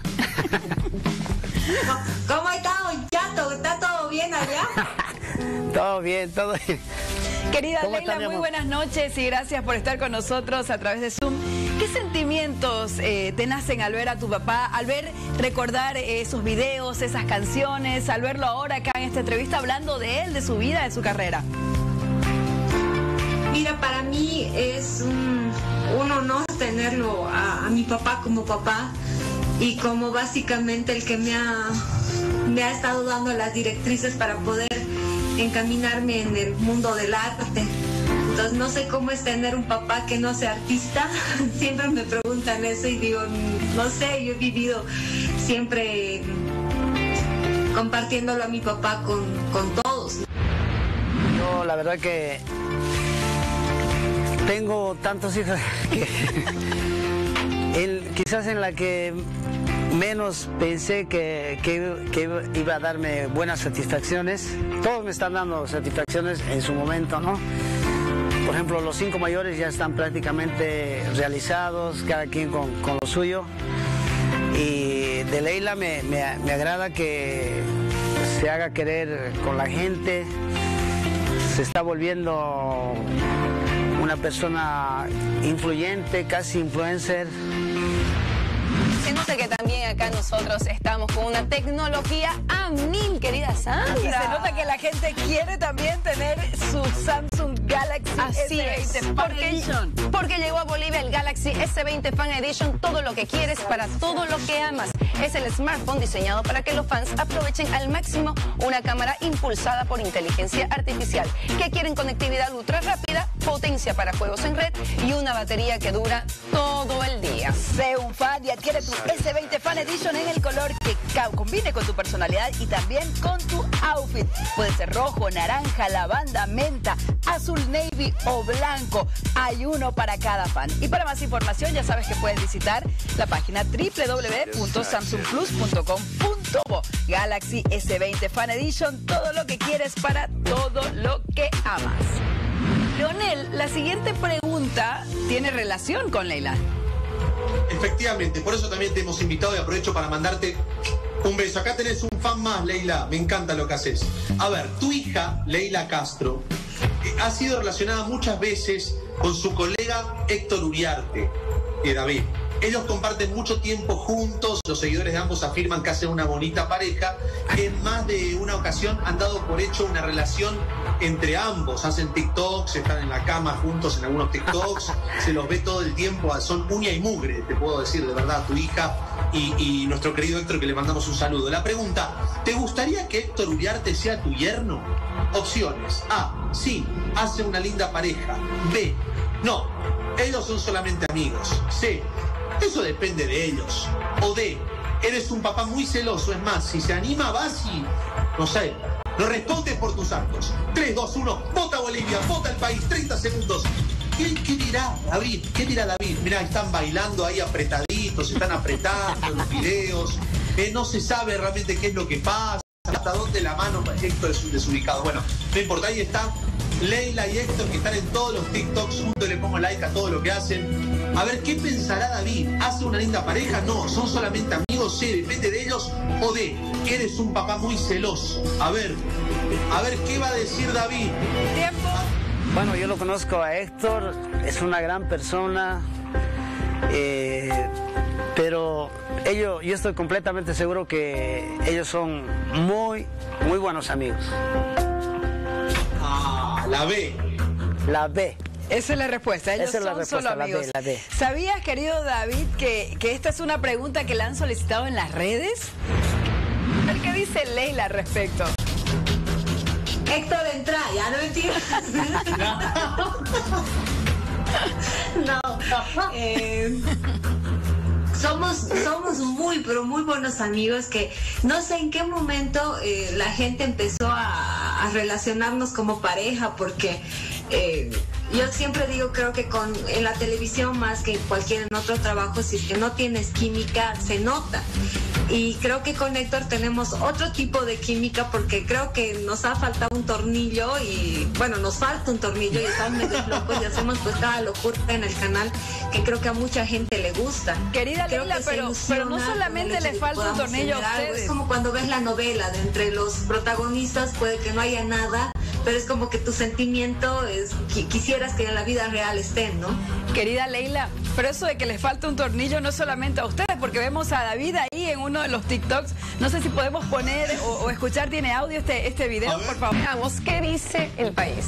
Speaker 18: ¿Cómo está, don Chato? ¿Está todo bien allá?
Speaker 17: Todo bien, todo bien.
Speaker 2: Querida Leila, muy buenas noches y gracias por estar con nosotros a través de Zoom. ¿Qué sentimientos te nacen al ver a tu papá, al ver, recordar esos videos, esas canciones, al verlo ahora acá en esta entrevista hablando de él, de su vida, de su carrera?
Speaker 18: Mira, para mí es un honor tenerlo a mi papá como papá y como básicamente el que me ha estado dando las directrices para poder encaminarme en el mundo del arte. Entonces no sé cómo es tener un papá que no sea artista. Siempre me preguntan eso y digo, no sé, yo he vivido siempre compartiéndolo a mi papá con todos.
Speaker 17: Yo la verdad que tengo tantos hijos que quizás en la que menos pensé que iba a darme buenas satisfacciones. Todos me están dando satisfacciones en su momento, ¿no? Por ejemplo, los 5 mayores ya están prácticamente realizados, cada quien con lo suyo. Y de Leila me agrada que se haga querer con la gente. Se está volviendo una persona influyente, casi influencer.
Speaker 5: Se nota que también acá nosotros estamos con una tecnología a 1000, querida Sandra.
Speaker 2: Y se nota que la gente quiere también tener su Samsung Galaxy S20 Fan Edition.
Speaker 5: Porque llegó a Bolivia el Galaxy S20 Fan Edition, todo lo que quieres para todo lo que amas. Es el smartphone diseñado para que los fans aprovechen al máximo una cámara impulsada por inteligencia artificial, que quieren conectividad ultra rápida, potencia para juegos en red y una batería que dura todo el día.
Speaker 2: Sé un fan y adquiere tu S20 Fan Edition en el color que combine con tu personalidad y también con tu outfit. Puede ser rojo, naranja, lavanda, menta, azul navy o blanco. Hay uno para cada fan. Y para más información ya sabes que puedes visitar la página www.samsungplus.com.bo. Galaxy S20 Fan Edition, todo lo que quieres para todo lo que amas. Leonel, la siguiente pregunta tiene relación con Leila.
Speaker 3: Efectivamente, por eso también te hemos invitado y aprovecho para mandarte un beso. Acá tenés un fan más, Leila, me encanta lo que haces. A ver, tu hija, Leila Castro, ha sido relacionada muchas veces con su colega Héctor Uriarte, David. Ellos comparten mucho tiempo juntos, los seguidores de ambos afirman que hacen una bonita pareja. En más de una ocasión han dado por hecho una relación entre ambos. Hacen TikToks, están en la cama juntos en algunos TikToks, se los ve todo el tiempo, son uña y mugre, te puedo decir, de verdad, tu hija y nuestro querido Héctor, que le mandamos un saludo. La pregunta, ¿te gustaría que Héctor Uriarte sea tu yerno? Opciones: A, sí, hace una linda pareja. B, no, ellos son solamente amigos. C, eso depende de ellos. O D, eres un papá muy celoso. Es más, si se anima, vas y... no sé, no respondes por tus actos. 3, 2, 1, vota Bolivia, vota el país, 30 segundos. ¿Qué dirá David? ¿Qué dirá David? Mirá, están bailando ahí apretaditos, se están apretando en los videos. No se sabe realmente qué es lo que pasa, hasta dónde la mano. Héctor es un desubicado. Bueno, no importa, ahí está Leila y Héctor, que están en todos los TikToks juntos. Le pongo like a todo lo que hacen. A ver, ¿qué pensará David? ¿Hace una linda pareja? No, son solamente amigos. C, depende de ellos. O D, eres un papá muy celoso. A ver, ¿qué va a decir David?
Speaker 2: Tiempo.
Speaker 17: Bueno, yo lo conozco a Héctor, es una gran persona, pero yo estoy completamente seguro que ellos son muy, muy buenos amigos.
Speaker 3: Ah, la B.
Speaker 17: La B.
Speaker 2: Esa es la respuesta, ellos son solo amigos.
Speaker 17: La B.
Speaker 2: ¿Sabías, querido David, que esta es una pregunta que le han solicitado en las redes? A ver, ¿qué dice Leila al respecto?
Speaker 18: Héctor, entra, ya no mentiras. No, Somos muy, pero muy buenos amigos que no sé en qué momento la gente empezó a relacionarnos como pareja, porque yo siempre digo, creo que en la televisión más que en cualquier otro trabajo, si es que no tienes química, se nota. Y creo que con Héctor tenemos otro tipo de química, porque creo que nos ha faltado un tornillo y, bueno, nos falta un tornillo y estamos medio locos y hacemos pues cada locura en el canal que creo que a mucha gente le gusta.
Speaker 2: Querida Leila, pero no solamente le falta un tornillo a ustedes.
Speaker 18: Es como cuando ves la novela, de entre los protagonistas puede que no haya nada, pero es como que tu sentimiento es quisieras que en la vida real estén, ¿no?
Speaker 2: Querida Leila, pero eso de que les falta un tornillo no solamente a ustedes, porque vemos a David ahí en uno de los TikToks. No sé si podemos poner o escuchar, ¿tiene audio este video? Por favor.
Speaker 5: Veamos qué dice el país.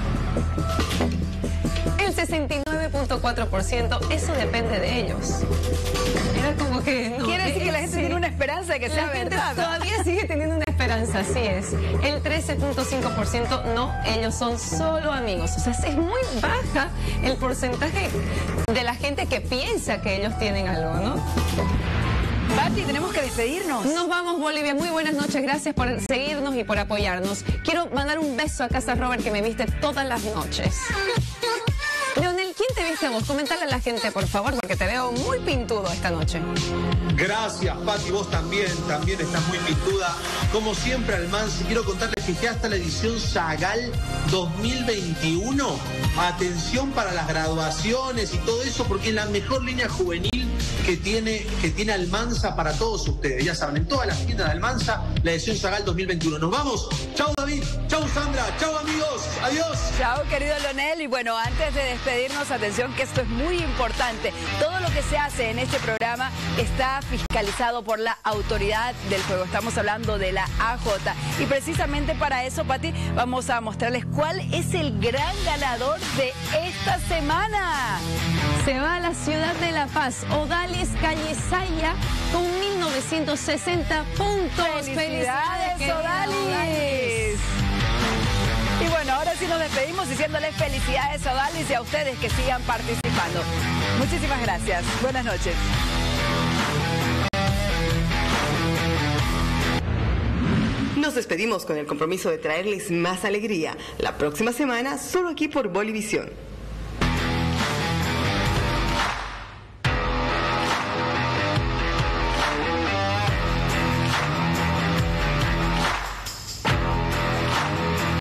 Speaker 5: El 69.4%, eso depende de ellos. Era como que... No,
Speaker 2: quiere decir que la gente tiene una esperanza de que sea verdad.
Speaker 5: Todavía sigue teniendo una esperanza, así es. El 13.5% no, ellos son solo amigos. O sea, es muy baja el porcentaje de la gente que piensa que ellos tienen algo, ¿no?
Speaker 2: Pati, tenemos que despedirnos.
Speaker 5: Nos vamos, Bolivia. Muy buenas noches. Gracias por seguirnos y por apoyarnos. Quiero mandar un beso a Casa Robert, que me viste todas las noches. Leonel, ¿quién te viste a vos? Comentale a la gente, por favor, porque te veo muy pintudo esta noche.
Speaker 3: Gracias, Pati, vos también estás muy pintuda. Como siempre, Almanza, quiero contarles que ya está la edición Sagal 2021. Atención para las graduaciones y todo eso, porque es la mejor línea juvenil que tiene Almanza para todos ustedes. Ya saben, en todas las tiendas de Almanza, la edición Sagal 2021. Nos vamos. Chau, David. Chau, Sandra. Chau, amigos. Adiós.
Speaker 2: Chau, querido Leonel. Y bueno, antes de despedirnos, atención que esto es muy importante. Todo lo que se hace en este programa está fiscalizado por la autoridad del juego. Estamos hablando de la AJ. Y precisamente para eso, Pati, vamos a mostrarles cuál es el gran ganador de esta semana.
Speaker 5: Se va a la ciudad de La Paz, Odalis Callisaya, con 1960 puntos.
Speaker 2: ¡Felicidades, Odalis! Y bueno, ahora sí nos despedimos diciéndoles felicidades a Odalis y a ustedes que sigan participando. Muchísimas gracias. Buenas noches.
Speaker 1: Nos despedimos con el compromiso de traerles más alegría la próxima semana, solo aquí por Bolivisión.